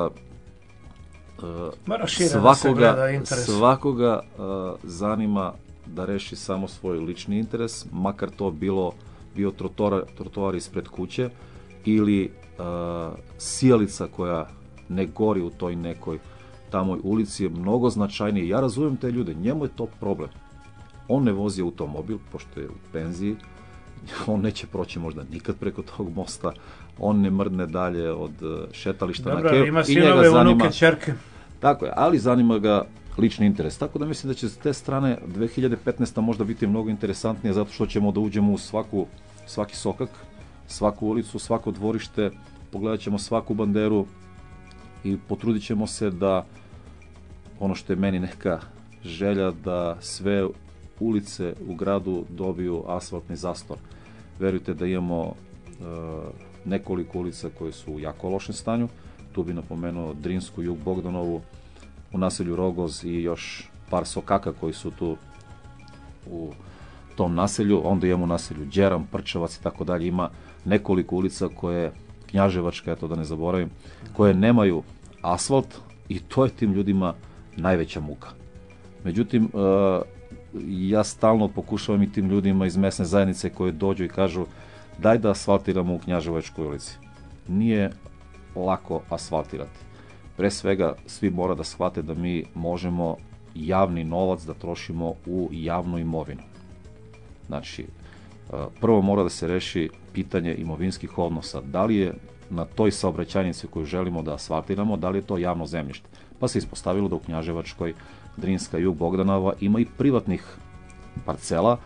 [SPEAKER 3] svakoga zanima da reši samo svoj lični interes, makar to bio trotoar ispred kuće ili sijalica koja ne gori u toj nekoj tamoj ulici je mnogo značajnije. Ja razumijem te ljude, njemu je to problem. On ne vozi automobil, pošto je u penziji, on neće proći možda nikad preko tog mosta, on ne mrdne dalje od šetališta na Kev.
[SPEAKER 2] Ima sinove, unuke, ćerke.
[SPEAKER 3] Tako je, ali zanima ga lični interes. Tako da mislim da će s te strane 2015. možda biti mnogo interesantnije zato što ćemo da uđemo u svaki sokak, svaku ulicu, svako dvorište, pogledat ćemo svaku banderu i potrudit ćemo se da ono što je meni neka želja da sve ulice u gradu dobiju asfaltni zastor. Verujte da imamo nekoliko ulica koje su u jako lošem stanju. Tu bi napomenuo Drinsku, Jug Bogdanovu, u naselju Rogoz i još par sokaka koji su tu u tom naselju. Onda imamo u naselju Đeram, Prčevac i tako dalje. Ima nekoliko ulica koje, Knjaževačka, eto da ne zaboravim, koje nemaju asfalt i to je tim ljudima najveća muka. Međutim, ja stalno pokušavam i tim ljudima iz mesne zajednice koje dođu i kažu daj da asfaltiramo u Knjaževačkoj ulici. Nije lako asfaltirati. Pre svega, svi mora da shvate da mi možemo javni novac da trošimo u javnu imovinu. Znači, prvo mora da se reši pitanje imovinskih odnosa. Da li je na toj saobraćajnici koju želimo da asfaltiramo, da li je to javno zemljište? Pa se ispostavilo da u Knjaževačkoj, Drinska, Jug Bogdanova ima i privatnih parcela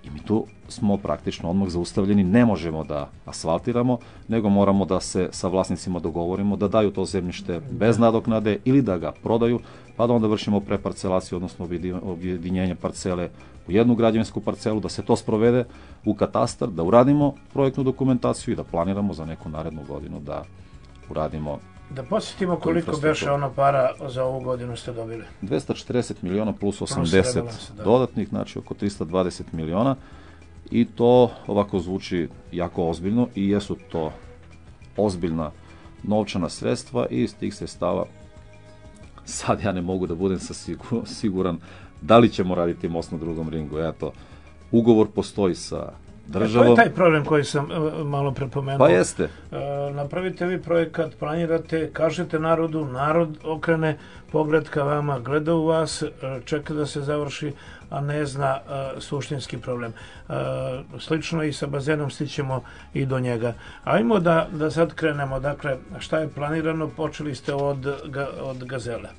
[SPEAKER 3] I mi tu smo praktično odmah zaustavljeni, ne možemo da asfaltiramo, nego moramo da se sa vlasnicima dogovorimo da daju to zemljište bez nadoknade ili da ga prodaju, pa da onda vršimo preparcelaciju, odnosno objedinjenje parcele u jednu građevinsku parcelu, da se to sprovede u katastar, da uradimo projektnu dokumentaciju i da planiramo za neku narednu godinu da uradimo.
[SPEAKER 2] Da posjetimo koliko beše ono para za ovu godinu ste dobili.
[SPEAKER 3] 240 miliona plus 80
[SPEAKER 2] rebalans, da.
[SPEAKER 3] dodatnih, znači oko 320 miliona i to ovako zvuči jako ozbiljno i jesu to ozbiljna novčana sredstva i iz tih sredstava sad ja ne mogu da budem siguran da li ćemo raditi most na drugom ringu. Eto, ugovor postoji sa državom.
[SPEAKER 2] To je taj problem koji sam malo prepomenuo.
[SPEAKER 3] Pa jeste.
[SPEAKER 2] Napravite vi projekat, planirate, kažete narodu, narod okrene pogled ka vama, gleda u vas, čeka da se završi, a ne zna suštinski problem. Slično i sa bazenom stićemo i do njega. Ajmo da sad krenemo. Dakle, šta je planirano? Počeli ste od Gazele.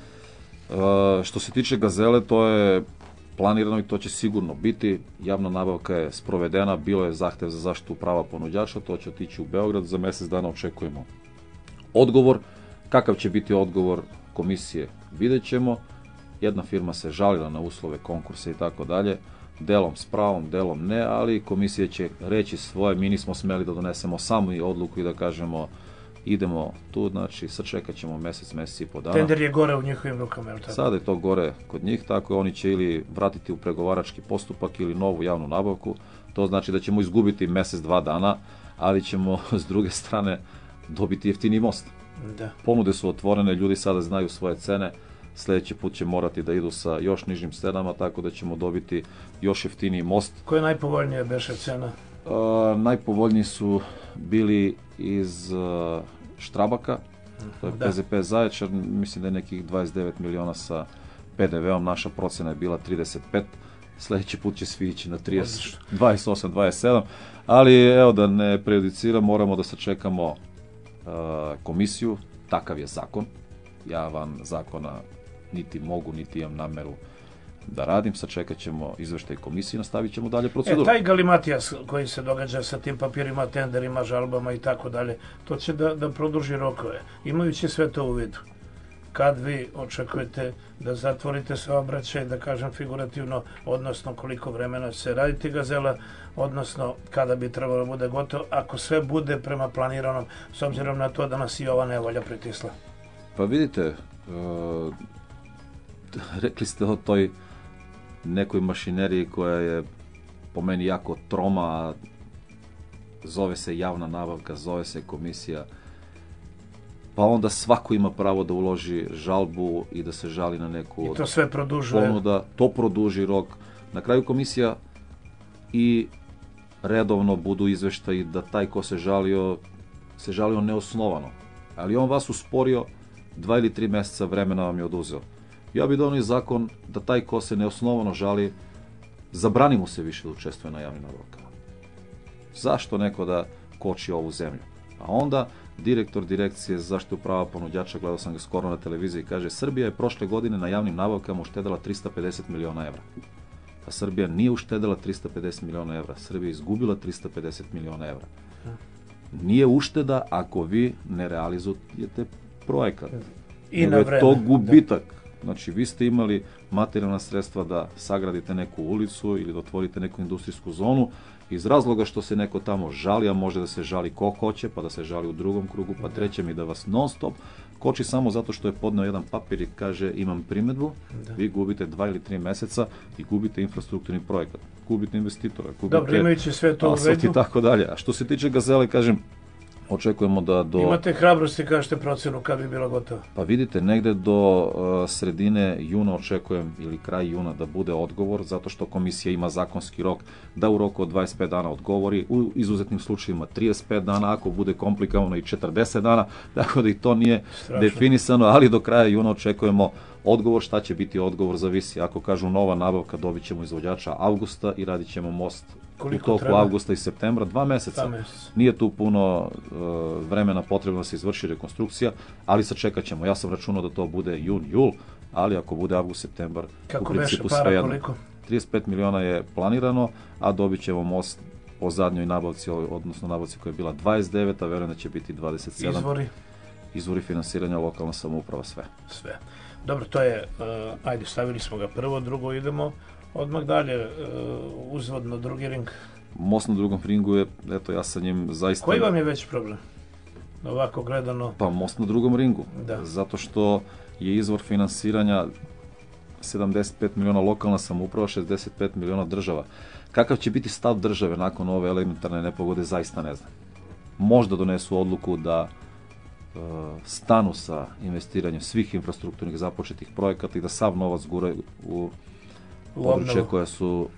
[SPEAKER 3] Što se tiče Gazele, to je planirano i to će sigurno biti. Javna nabavka je sprovedena, bilo je zahtev za zaštitu prava ponuđača, to će otići u Beograd, za mjesec dana očekujemo odgovor. Kakav će biti odgovor komisije, vidjet ćemo. Jedna firma se žalila na uslove, konkurse i tako dalje, delom s pravom, delom ne, ali komisija će reći svoje, mi nismo smeli da donesemo samo i odluku i da kažemo idemo tu, znači sačekat ćemo mjesec i po dana.
[SPEAKER 2] Tender je gore u njihovim rukama, je li tako?
[SPEAKER 3] Sada je to gore kod njih, tako oni će ili vratiti u pregovarački postupak ili novu javnu nabavku. To znači da ćemo izgubiti mjesec, 2 dana, ali ćemo s druge strane dobiti jeftini most.
[SPEAKER 2] Da.
[SPEAKER 3] Ponude su otvorene, ljudi sada znaju svoje cene, sljedeći put će morati da idu sa još nižim cenama, tako da ćemo dobiti još jeftiniji most.
[SPEAKER 2] Koja je najpovoljnija beše cena?
[SPEAKER 3] Najpovoljniji su bili iz Štrabaka, to je PZP Zaječar, mislim da je nekih 29 miliona sa PDV-om, naša procena je bila 35, sljedeći put će svi ići na 30, 28, 27, ali evo da ne prejudiciram, moramo da sačekamo komisiju, takav je zakon, ja van zakona niti mogu, niti imam nameru da radim, sačekat ćemo izveštaj komisije, nastavit ćemo dalje proceduru.
[SPEAKER 2] Taj galimatijas koji se događa sa tim papirima, tenderima, žalbama i tako dalje, to će da produži rokove. Imajući sve to u vidu, kad vi očekujete da zatvorite saobraćaj, da kažem figurativno, odnosno koliko vremena će se raditi Gazela, odnosno kada bi trebalo da bude gotovo, ako sve bude prema planiranom, s obzirom na to da nas i ova nevolja pritisla.
[SPEAKER 3] Pa vidite, rekli ste o toj nekoj mašineriji koja je po meni jako troma, zove se javna nabavka, zove se komisija, pa onda svako ima pravo da uloži žalbu i da se žali na neku
[SPEAKER 2] I to sve produžuje.
[SPEAKER 3] Ponuda, to produži rok. Na kraju komisija i redovno budu izveštaji da taj ko se žalio neosnovano, ali on vas usporio, 2 ili 3 mjeseca vremena vam je oduzeo. Ja bih donio zakon da taj ko se neosnovano žali, zabrani mu se više da učestvuje na javnim nabavkama. Zašto neko da koči ovu zemlju? A onda direktor direkcije za zaštitu prava ponuđača, gledao sam ga skoro na televiziji, kaže Srbija je prošle godine na javnim nabavkama uštedela 350 miliona evra. A Srbija nije uštedela 350 miliona evra, Srbija je izgubila 350 miliona evra. Nije ušteda ako vi ne realizujete projekat.
[SPEAKER 2] I na vreme.
[SPEAKER 3] To gubitak. Znači, vi ste imali materijalna sredstva da sagradite neku ulicu ili da otvorite neku industrijsku zonu, iz razloga što se neko tamo žali, a može da se žali ko hoće, pa da se žali u drugom krugu, pa trećem i da vas non stop koči samo zato što je podneo jedan papir i kaže imam primedbu, vi gubite 2 ili 3 mjeseca i gubite infrastrukturni projekat, gubite investitora, gubite
[SPEAKER 2] Dobro, imajući sve to u
[SPEAKER 3] asfalt
[SPEAKER 2] vidu.
[SPEAKER 3] i tako dalje. A što se tiče Gazele, kažem, očekujemo da do...
[SPEAKER 2] Imate hrabrosti, kažete procenu kad bi bila gotova?
[SPEAKER 3] Pa vidite, negde do sredine juna očekujem, ili kraj juna, da bude odgovor, zato što komisija ima zakonski rok da u roku od 25 dana odgovori, u izuzetnim slučajevima 35 dana, ako bude komplikovano i 40 dana, tako da i to nije definisano, ali do kraja juna očekujemo odgovor. Šta će biti odgovor zavisi. Ako kažu nova nabavka, dobit ćemo izvođača avgusta i radit ćemo most u toku avgusta i septembra, 2 mjeseca. Nije tu puno vremena potrebno da se izvrši rekonstrukcija, ali sačekat ćemo. Ja sam računao da to bude jun, jul, ali ako bude avgust, septembar, u principu sve jedno. 35 miliona je planirano, a dobit ćemo most po zadnjoj nabavci, odnosno nabavci koja je bila 29, a verujem da će biti 27. Izvori finansiranja lokalna samouprava, sve.
[SPEAKER 2] Dobro, to je, ajde, stavili smo ga prvo, drugo, idemo odmah dalje, uzvodno drugi ring.
[SPEAKER 3] Most na drugom ringu je, eto, ja sa njim zaista...
[SPEAKER 2] Koji vam je veći problem? Ovako gledano...
[SPEAKER 3] Pa most na drugom ringu,
[SPEAKER 2] da.
[SPEAKER 3] Zato što je izvor finansiranja 75 miliona lokalna samouprava, 65 miliona država. Kakav će biti stav države nakon ove elementarne nepogode, zaista ne znam. Možda donesu odluku da stanu sa investiranjem svih infrastrukturnih započetih projekata i da sav novac guraju u područje koja su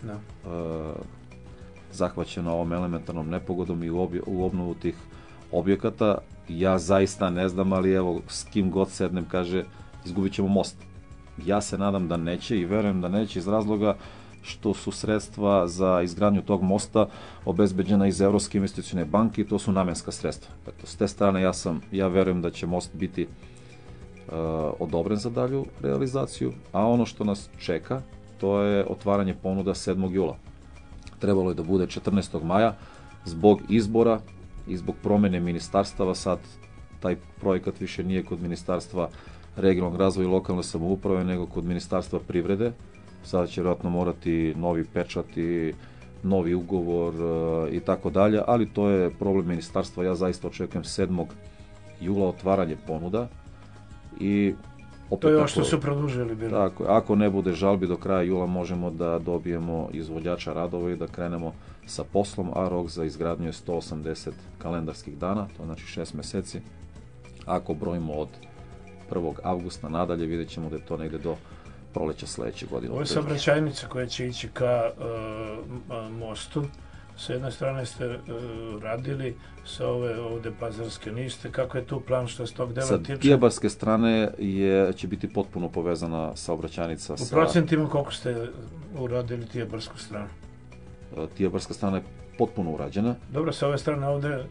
[SPEAKER 3] zahvaćena ovom elementarnom nepogodom i u obnovu tih objekata. Ja zaista ne znam, ali evo, s kim god sednem, kaže, izgubit ćemo most. Ja se nadam da neće i verujem da neće iz razloga što su sredstva za izgradnju tog mosta obezbeđena iz Evropske investicione banke i to su namenska sredstva. Eto, s te strane ja verujem da će most biti odobren za dalju realizaciju, a ono što nas čeka to je otvaranje ponuda 7. jula. Trebalo je da bude 14. maja, zbog izbora i zbog promene ministarstava, sad taj projekat više nije kod Ministarstva regionalnog razvoja i lokalne samouprave, nego kod Ministarstva privrede. Sada će vjerojatno morati novi pečat i novi ugovor i tako dalje, ali to je problem ministarstva. Ja zaista očekujem 7. jula otvaranje ponuda i opet,
[SPEAKER 2] to je ovo što su produžili bilo.
[SPEAKER 3] Tako, ako ne bude žalbi do kraja jula možemo da dobijemo izvođača radova i da krenemo sa poslom, a rok za izgradnju je 180 kalendarskih dana, to znači 6 meseci. Ako brojimo od 1. avgusta nadalje, vidjet ćemo da je to negde do proleća sledeće godine.
[SPEAKER 2] Ovo je saobraćajnica koja će ići ka mostu. Sa jedne strane ste radili, sa ove ovde pazarske niste. Kako je tu plan što se tog dela tiče?
[SPEAKER 3] Sa Tijabarske strane će biti potpuno povezana saobraćajnica
[SPEAKER 2] sa... U procentima koliko ste uradili Tijabarsku stranu?
[SPEAKER 3] Tijabarska strana je potpuno urađena.
[SPEAKER 2] Dobro, sa ove strane ovde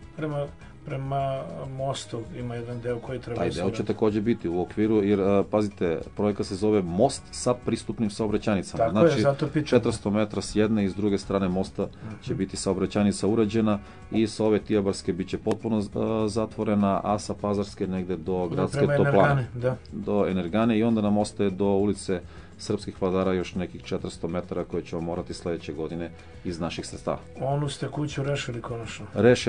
[SPEAKER 2] prema mostu ima jedan deo koji treba...
[SPEAKER 3] Taj deo će takođe biti u okviru, jer pazite, projekat se zove most sa pristupnim saobraćajnicama.
[SPEAKER 2] Tako je, zato pitam.
[SPEAKER 3] 400 metra s jedne i s druge strane mosta će biti saobraćajnica urađena i sa ove Tijabarske bit će potpuno zatvorena, a sa Pazarske negde do gradske toplane. Do Energane i onda nam ostaje do ulice Srpskih vladara još nekih 400 metara koje ćemo morati sledeće godine iz naših sredstava.
[SPEAKER 2] Onu ste kuću rešili konačno?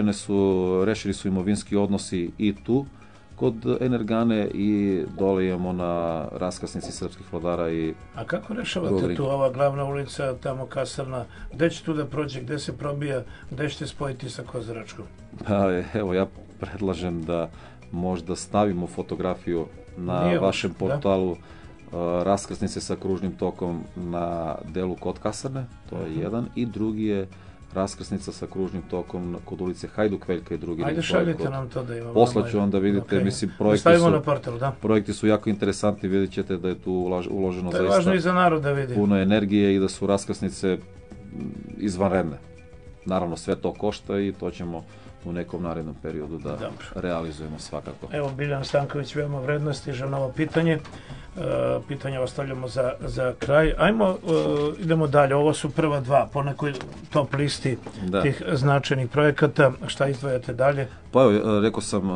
[SPEAKER 3] Rešili su imovinski odnosi i tu kod Energane i dole imamo na raskrsnici Srpskih vladara i...
[SPEAKER 2] A kako rešavate tu ova glavna ulica, tamo kasarna, gde će tu da prođe, gde se probija, gde ćete spojiti sa Kozaračkom?
[SPEAKER 3] Evo, ja predlažem da možda stavimo fotografiju na vašem portalu raskrsnice sa kružnim tokom na delu kod kasarne, to je jedan, i drugi je raskrsnica sa kružnim tokom kod ulice Hajduk Veljka i drugi.
[SPEAKER 2] Ajde, šaljite nam to da imamo.
[SPEAKER 3] Poslaću onda, vidite, mislim, projekti su jako interesantni, vidjet ćete da je tu uloženo zaista
[SPEAKER 2] važno i za narod da vidi.
[SPEAKER 3] Puno energije i da su raskrsnice izvanredne. Naravno, sve to košta i to ćemo u nekom narednom periodu da realizujemo svakako.
[SPEAKER 2] Evo, Biljan Stanković, veoma vredno stiže novo pitanje. Pitanje ostavljamo za kraj. Ajmo, idemo dalje. Ovo su prva dva po nekoj top listi tih značajnih projekata. Šta izdvajate dalje?
[SPEAKER 3] Pa evo, rekao sam,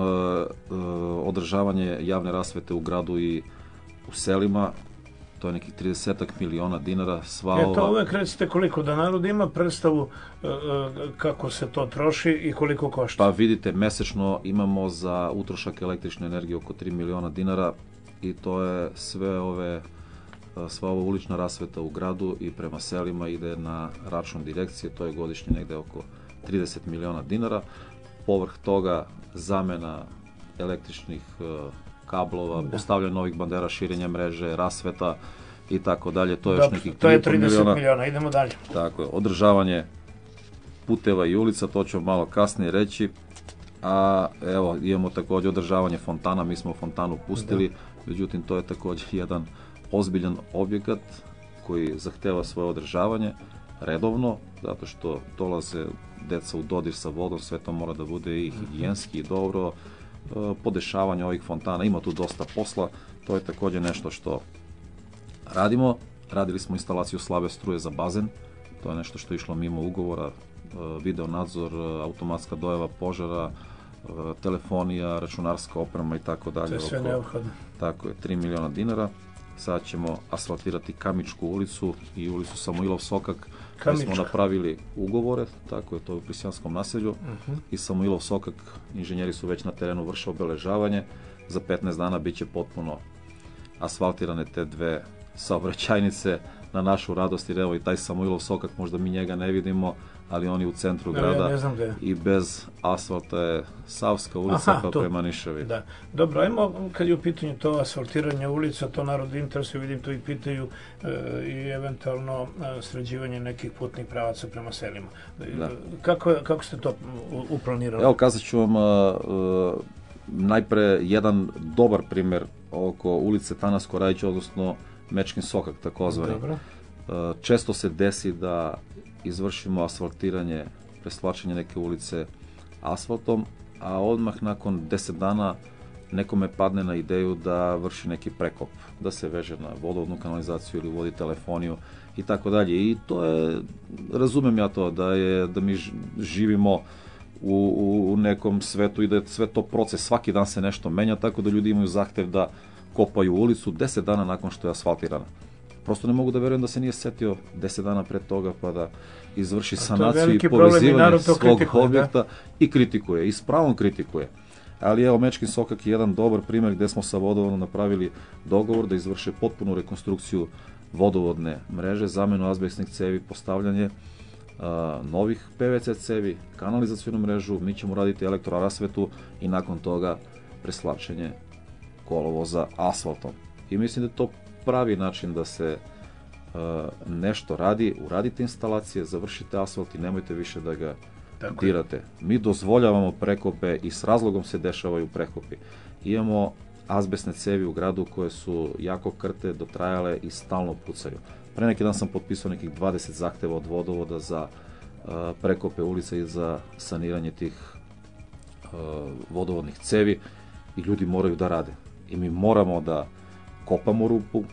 [SPEAKER 3] održavanje javne rasvete u gradu i u selima. To je nekih 30 miliona dinara.
[SPEAKER 2] To uvek recite koliko, da narod ima predstavu kako se to troši i koliko košta.
[SPEAKER 3] Pa vidite, mesečno imamo za utrošak električne energije oko 3 miliona dinara i to je sva ova ulična rasveta u gradu i prema selima ide na račun direkcije, to je godišnje negde oko 30 miliona dinara. Povrh toga zamena električnih kablova, postavljanje novih bandera, širenje mreže, rasveta i tako dalje. To je još nekih
[SPEAKER 2] 30 miliona. Idemo dalje.
[SPEAKER 3] Tako je, održavanje puteva i ulica, to ćemo malo kasnije reći. A evo, imamo takođe održavanje fontana, mi smo fontanu pustili, međutim to je takođe jedan ozbiljan objekat koji zahteva svoje održavanje redovno, zato što dolaze deca u dodir sa vodom, sve to mora da bude i higijenski i dobro. Podešavanje ovih fontana, ima tu dosta posla, to je takođe nešto što radimo Radili smo instalaciju slabe struje za bazen, to je nešto što je išlo mimo ugovora, video nadzor, automatska dojava požara, telefonija, računarska oprema i tako dalje.
[SPEAKER 2] To je sve neophodno.
[SPEAKER 3] Tako je, 3 miliona dinara. Sada ćemo asfaltirati Kamičku ulicu i ulicu Samuilov Sokak, gdje smo napravili ugovore, tako je, to je u Prisjanskom naselju, i Samuilov Sokak, inženjeri su već na terenu, vrše obeležavanje, za 15 dana bit će potpuno asfaltirane te dve saobraćajnice na našu radost, jer evo i taj Samuilov Sokak, možda mi njega ne vidimo, ali on je u centru grada i bez asfalta je Savska ulica pa prema Niševi.
[SPEAKER 2] Da. Dobro, ajmo kad je u pitanju to asfaltiranje ulica, to narod interesuje, vidim tu i pitaju i eventualno sređivanje nekih putnih pravaca prema selima. Da. Kako ste to uplanirali?
[SPEAKER 3] Evo, kazat ću vam najpre jedan dobar primjer oko ulice Tanasko Rajić, odnosno Mečkin Sokak takozvani. Često se desi da izvršimo asfaltiranje, preslačenje neke ulice asfaltom, a odmah nakon 10 dana nekome padne na ideju da vrši neki prekop, da se veže na vodovodnu kanalizaciju ili vodi telefoniju i tako dalje. I to je, razumem ja to, da mi živimo u nekom svetu i da je sve to proces, svaki dan se nešto menja, tako da ljudi imaju zahtev da kopaju ulicu 10 dana nakon što je asfaltirana. Prosto ne mogu da verujem da se nije setio 10 dana pred toga pa da izvrši sanaciju i povezivanje svog objekta i kritikuje, i s pravom kritikuje. Ali evo, Mečkin Sokak je jedan dobar primjer gdje smo sa vodovodom napravili dogovor da izvrše potpunu rekonstrukciju vodovodne mreže, zamenu azbestnih cevi, postavljanje novih PVC cevi, kanalizacijonu mrežu, mi ćemo raditi elektrorasvetu i nakon toga preslačenje kolovoza asfaltom. I mislim da je to pravi način da se nešto radi, uradite instalacije, završite asfalt i nemojte više da ga dirate. Mi dozvoljavamo prekope i s razlogom se dešavaju prekopi. Imamo azbestne cevi u gradu koje su jako krte, dotrajale i stalno pucaju. Pre neki dan sam potpisao nekih 20 zahteva od vodovoda za prekope ulica i za saniranje tih vodovodnih cevi i ljudi moraju da rade. I mi moramo da kopamo rupu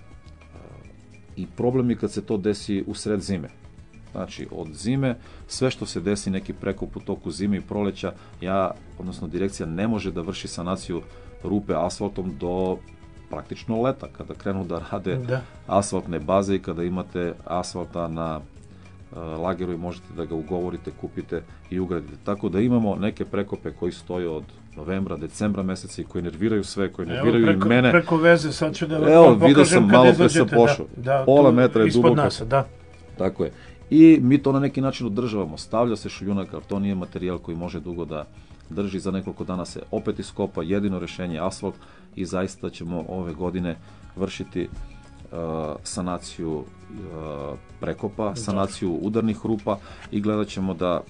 [SPEAKER 3] i problem je kad se to desi u sred zime. Znači, od zime, sve što se desi, neki prekop u toku zime i proleća, odnosno direkcija ne može da vrši sanaciju rupe asfaltom do praktično leta, kada krenu da rade asfaltne baze i kada imate asfalta na lageru i možete da ga ugovorite, kupite i ugradite. Tako da imamo neke prekope koji stoje od novembra, decembra meseca i koji nerviraju sve, koji nerviraju i mene.
[SPEAKER 2] Preko veze, sad ću da vam pokažem
[SPEAKER 3] vidio sam malo pre sam pošao. Pola metra je duboka.
[SPEAKER 2] Nas, da.
[SPEAKER 3] Tako je. I mi to na neki način održavamo. Stavlja se šljunak, ali to nije materijal koji može dugo da drži. Za nekoliko dana se opet iskopa, jedino rješenje je asfalt i zaista ćemo ove godine vršiti sanaciju prekopa, sanaciju udarnih rupa i gledat ćemo da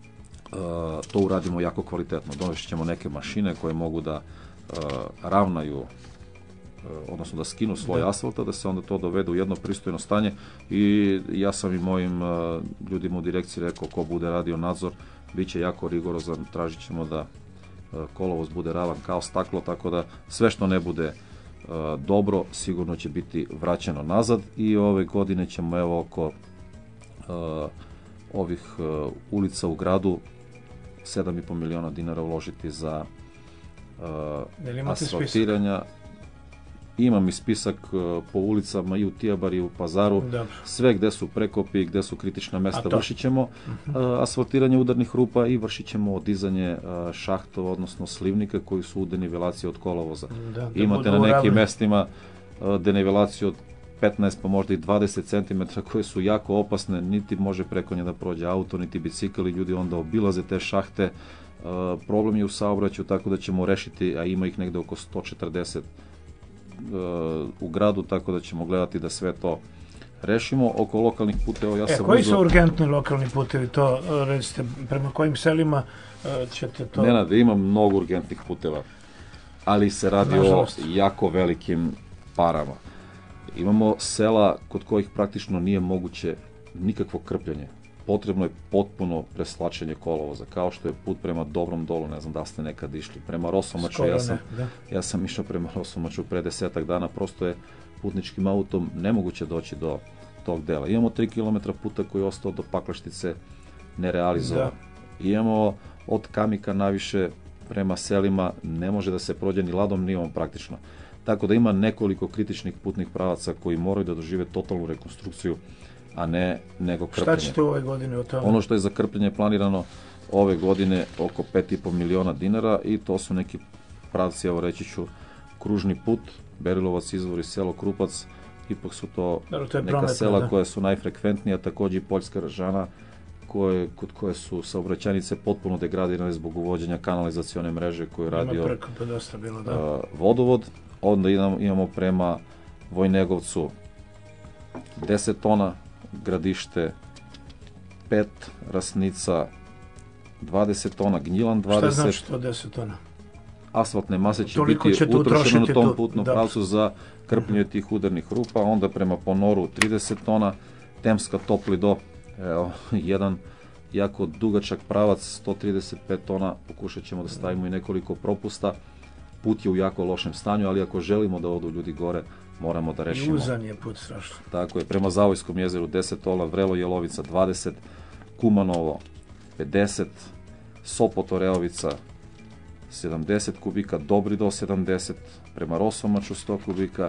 [SPEAKER 3] to uradimo jako kvalitetno. Dovešći ćemo neke mašine koje mogu da ravnaju, odnosno da skinu sloj asfalta, da se onda to dovede u jedno pristojno stanje i ja sam i mojim ljudima u direkciji rekao, ko bude radio nadzor, bit će jako rigorozan, tražit ćemo da kolovoz bude ravan kao staklo, tako da sve što ne bude dobro, sigurno će biti vraćeno nazad i ove godine ćemo evo oko ovih ulica u gradu 7,5 miliona dinara uložiti za asfaltiranja. Imam i spisak po ulicama i u Tijabari i u Pazaru, sve gde su prekopi, gde su kritična mesta, vršit ćemo asfaltiranje udarnih rupa i vršit ćemo dizanje šahtova, odnosno slivnika koji su u denivelaciji od kolovoza. Imate na nekim mestima denivelaciju od 15 pa možda i 20 cm koje su jako opasne, niti može preko nje da prođe auto, niti bicikl i ljudi onda obilaze te šahte. Problem je u saobraćaju, tako da ćemo rešiti, a ima ih negde oko 140 u gradu, tako da ćemo gledati da sve to rešimo. Oko lokalnih puteva
[SPEAKER 2] koji su urgentni lokalni putevi, to recite, prema kojim selima ćete to...
[SPEAKER 3] Nenade, ima mnogo urgentnih puteva, ali se radi o jako velikim parama. Imamo sela kod kojih praktično nije moguće nikakvo krpljanje. Potrebno je potpuno preslačenje kolovoza, kao što je put prema Dobrom Dolu, ne znam da ste nekad išli, prema Rosomaču, ja sam išao prema Rosomaču pre 10 dana, prosto je putničkim autom nemoguće doći do tog dela. Imamo 3 km puta koji je ostao do Pakraštice nerealizovan. Imamo od Kamika naviše prema selima, ne može da se prođe ni ladom ni ovom praktično. Tako da ima nekoliko kritičnih putnih pravaca koji moraju da dožive totalnu rekonstrukciju, a ne nego krpljenje.
[SPEAKER 2] Šta ćete ove godine o tome?
[SPEAKER 3] Ono što je za krpljenje planirano ove godine oko 5,5 miliona dinara i to su neki pravci, evo reći ću, kružni put, Berilovac, Izvor i selo Krupac, ipak su to neka sela koja su najfrekventnija, takođe i Poljska Ražana, kod koje su saobraćajnice potpuno degradirane zbog uvođenja kanalizacione mreže koju je radio vodovod. Onda imamo prema Vojnegovcu 10 tona, Gradište 5, Rasnica 20 tona, Gnjilan 20.
[SPEAKER 2] Šta znači to 10 tona?
[SPEAKER 3] Asfaltne mase će biti utrošeno na tom putnom pravcu za krpljenje tih udarnih rupa, onda prema Ponoru 30 tona, Temska Topli do jedan jako dugačak pravac, 135 tona, pokušat ćemo da stavimo i nekoliko propusta. Put je u jako lošem stanju, ali ako želimo da odu ljudi gore, moramo da rešimo.
[SPEAKER 2] I uzan je put strašno.
[SPEAKER 3] Tako je, prema Zavojskom jezeru 10 tola, Vrelo Jelovica 20, Kumanovo 50, Sopot Oreovica 70 kubika, Dobri do 70, prema Rosomaču 100 kubika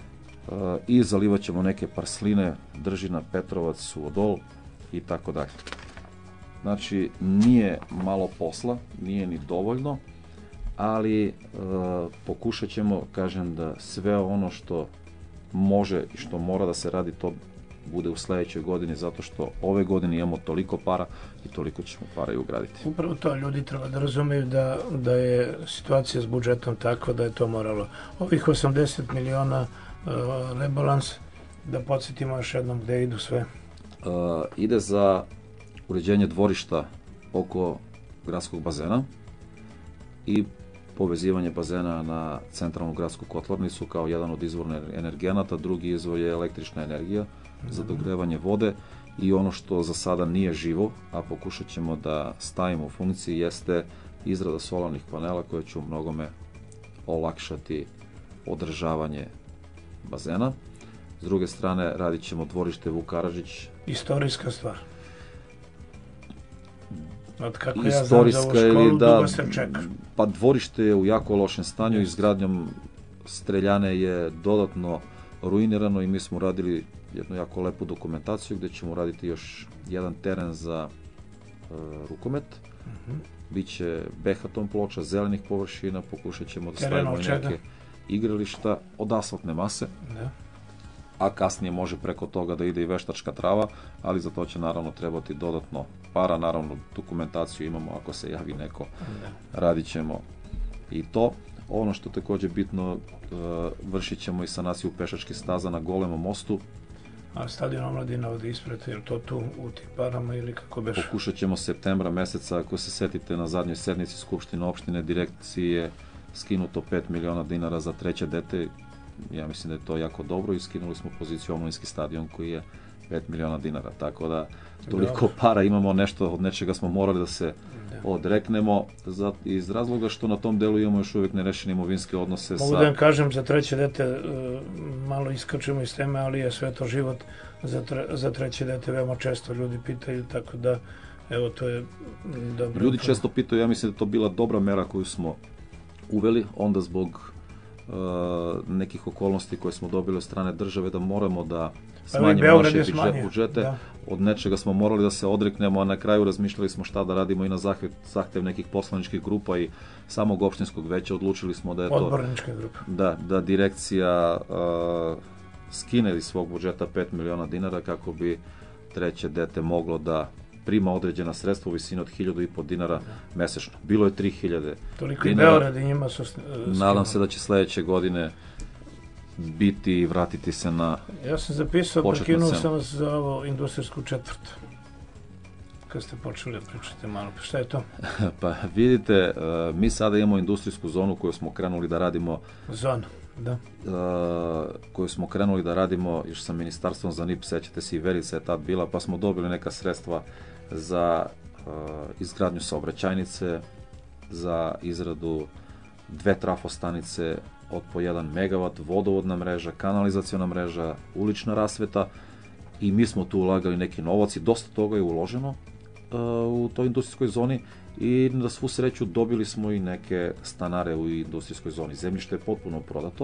[SPEAKER 3] i zalivat ćemo neke parsline, Držina, Petrovac, Suvodol i tako dalje. Znači, nije malo posla, nije ni dovoljno, ali pokušat ćemo, kažem, da sve ono što može i što mora da se radi, to bude u sledećoj godini, zato što ove godine imamo toliko para i toliko ćemo para i ugraditi.
[SPEAKER 2] Upravo to, ljudi treba da razumeju da je situacija s budžetom takva da je to moralo. Ovih 80 miliona rebalans, da podsjetimo još jednom gde idu sve.
[SPEAKER 3] Ide za uređenje dvorišta oko gradskog bazena i povezivanje bazena na centralnu gradsku kotlarnicu kao jedan od izvorne energenata, drugi izvor je električna energija za dogrevanje vode i ono što za sada nije živo, a pokušat ćemo da stavimo u funkciji, jeste izrada solarnih panela koja će u mnogome olakšati održavanje bazena. S druge strane, radit ćemo dvorište Vuk Karadžić.
[SPEAKER 2] Istorijska stvar. Od kako ja znam za ovu školu, dugo se čeka.
[SPEAKER 3] Pa dvorište je u jako lošem stanju, izgradnjom streljane je dodatno ruinirano i mi smo radili jednu jako lepu dokumentaciju gde ćemo raditi još jedan teren za rukomet. Biće behaton ploča, zelenih površina, pokušat ćemo da stavimo i neke igrališta od asfaltne mase. A kasnije može preko toga da ide i veštačka trava, ali za to će naravno trebati dodatno para, naravno dokumentaciju imamo, ako se javi neko, radit ćemo i to. Ono što je takođe bitno, vršit ćemo i sanaciju pešačkih staza na Golemom mostu.
[SPEAKER 2] A stadion omladina ovde ispred, je li to tu u tim parama ili kako beše?
[SPEAKER 3] Pokušat ćemo septembra meseca, ako se setite na zadnjoj sednici Skupštine opštine, direkciji je skinuto 5 miliona dinara za treće dete. Ja mislim da je to jako dobro i skinuli smo poziciju omladinski stadion koji je 5 miliona dinara, tako da toliko para imamo, nešto od nečega smo morali da se odreknemo iz razloga što na tom delu imamo još uvijek nerešene imovinske odnose.
[SPEAKER 2] Mogu da vam kažem, za treće dete malo iskačemo iz teme, ali je sve to život. Za treće dete veoma često ljudi pitaju, tako da evo to je dobro.
[SPEAKER 3] Ljudi često pitaju, ja mislim da je to bila dobra mera koju smo uveli, onda zbog nekih okolnosti koje smo dobili od strane države da moramo da smanjimo naše budžete. Od nečega smo morali da se odreknemo, a na kraju razmišljali smo šta da radimo i na zahtev nekih poslaničkih grupa i samog opštinskog veća odlučili smo da je to
[SPEAKER 2] odborničke grupe.
[SPEAKER 3] Da direkcija skine iz svog budžeta 5 miliona dinara kako bi treće dete moglo da prima određena sredstva u visini od 1.500 dinara mesečno. Bilo je 3.000 dinara.
[SPEAKER 2] Toliko i Beograd i njima su...
[SPEAKER 3] Nadam se da će sledeće godine biti i vratiti se na početnu cenu.
[SPEAKER 2] Ja sam zapisao, prekinuo sam vas za ovo industrijsku četvrtu. Kad ste počeli da pričate malo, šta je to?
[SPEAKER 3] Pa vidite, mi sada imamo industrijsku zonu koju smo krenuli da radimo.
[SPEAKER 2] Zonu, da.
[SPEAKER 3] Koju smo krenuli da radimo još sa ministarstvom za NIP, sećate se i Verica je tad bila, pa smo dobili neka sredstva za izgradnju saobraćajnice, za izradu 2 trafostanice od po 1 megavat, vodovodna mreža, kanalizaciona mreža, ulična rasveta i mi smo tu ulagali neki novac i dosta toga je uloženo u toj industrijskoj zoni i na svu sreću dobili smo i neke stanare u industrijskoj zoni. Zemljište je potpuno prodato,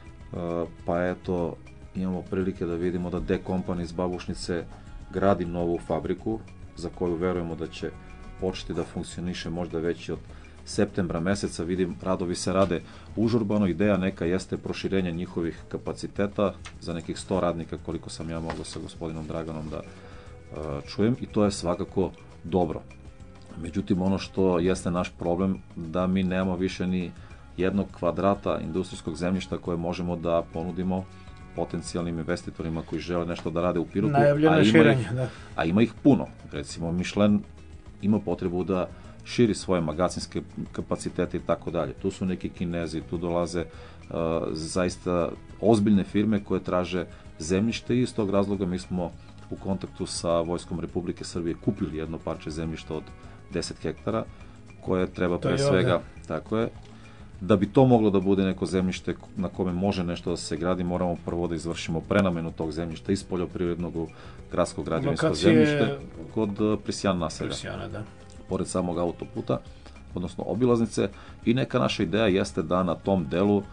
[SPEAKER 3] pa eto imamo prilike da vidimo da D-Company iz Babušnice gradi novu fabriku za koju verujemo da će početi da funkcioniše možda već od septembra meseca. Vidim, radovi se rade užurbano, ideja neka jeste proširenje njihovih kapaciteta za nekih 100 radnika koliko sam ja mogao sa gospodinom Draganom da čujem i to je svakako dobro. Međutim, ono što jeste naš problem da mi nemamo više ni jednog kvadrata industrijskog zemljišta koje možemo da ponudimo potencijalnim investitorima koji žele nešto da rade u Pirotu, a ima ih puno. Recimo, Michelin ima potrebu da širi svoje magacinske kapacitete i tako dalje. Tu su neki Kinezi, tu dolaze zaista ozbiljne firme koje traže zemljište i iz tog razloga mi smo u kontaktu sa Vojskom Republike Srbije kupili jedno parče zemljišta od 10 hektara koje treba pre svega, tako je, da bi to moglo da bude neko zemljište na kome može nešto da se gradi, moramo prvo da izvršimo prenamenu tog zemljišta iz poljoprivrednog u gradsko građevinsko zemljište kod Prisjan naselja. Pored samog autoputa, odnosno obilaznice, i neka naša ideja jeste da na tom delu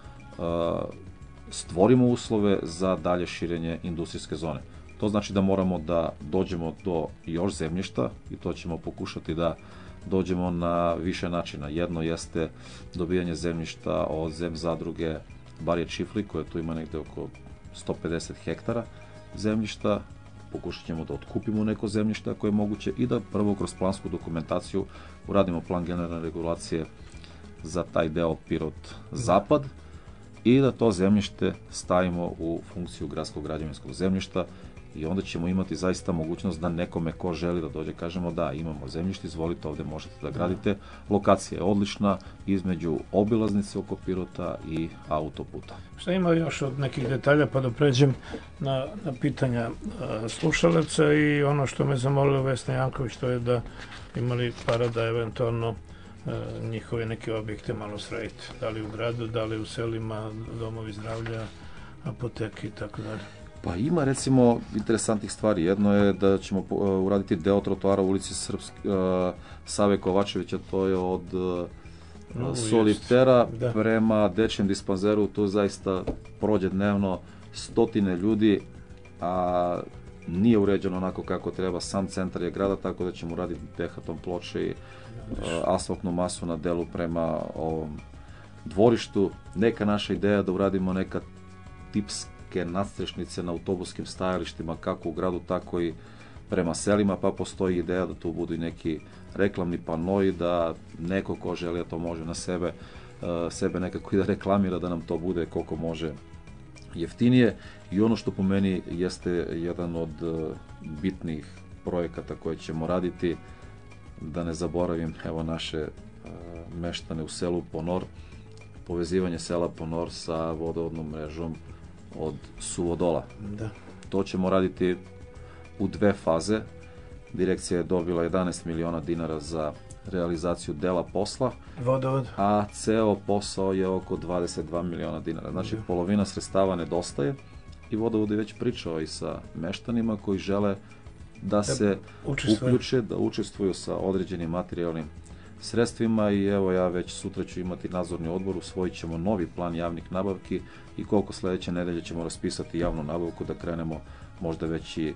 [SPEAKER 3] stvorimo uslove za dalje širenje industrijske zone. To znači da moramo da dođemo do još zemljišta i to ćemo pokušati da dođemo na više načina. Jedno jeste dobijanje zemljišta od zadruge Barje Čifli, koja tu ima negde oko 150 hektara zemljišta. Pokušat ćemo da otkupimo neko zemljište ako je moguće i da prvo kroz plansku dokumentaciju uradimo plan generalne regulacije za taj deo Pirot-Zapad i da to zemljište stavimo u funkciju gradskog građevinskog zemljišta i onda ćemo imati zaista mogućnost da nekome ko želi da dođe kažemo da imamo zemljište, izvolite, ovde možete da gradite. Lokacija je odlična između obilaznice oko Pirota i autoputa.
[SPEAKER 2] Šta ima još od nekih detalja pa da pređem na pitanja slušalaca i ono što me zamolila Vesna Janković, to je da imali para da eventualno njihove neke objekte malo srediti, da li u gradu, da li u selima, domovi zdravlja, apoteke i tako dalje.
[SPEAKER 3] Pa ima recimo interesantnih stvari. Jedno je da ćemo uraditi deo trotoara u ulici Save Kovačevića, to je od Solitera prema dečjem dispanzeru, tu zaista prođe dnevno stotine ljudi, a nije uređeno onako kako treba. Sam centar je grada, tako da ćemo uraditi dehaton ploče i asfaltnu masu na delu prema ovom dvorištu. Neka naša ideja da uradimo neka tipske nadstrešnice na autobuskim stajalištima kako u gradu, tako i prema selima, pa postoji ideja da tu budu i neki reklamni panoi, da neko ko želi, a to može na sebe nekako i da reklamira, da nam to bude koliko može jeftinije. I ono što po meni jeste jedan od bitnih projekata koje ćemo raditi, da ne zaboravim, evo naše meštane u selu Ponor, povezivanje sela Ponor sa vodovodnom mrežom od Suvodola. To ćemo raditi u 2 faze. Direkcija je dobila 11 miliona dinara za realizaciju dela posla, a ceo posao je oko 22 miliona dinara. Znači, polovina sredstava nedostaje i Vodovod je već pričao i sa meštanima koji žele da se uključe, da učestvuju sa određenim materijalnim sredstvima i evo ja već sutra ću imati nadzorni odbor, usvojit ćemo novi plan javnih nabavki i koliko sledeće nedelje ćemo raspisati javnu nabavku da krenemo možda već i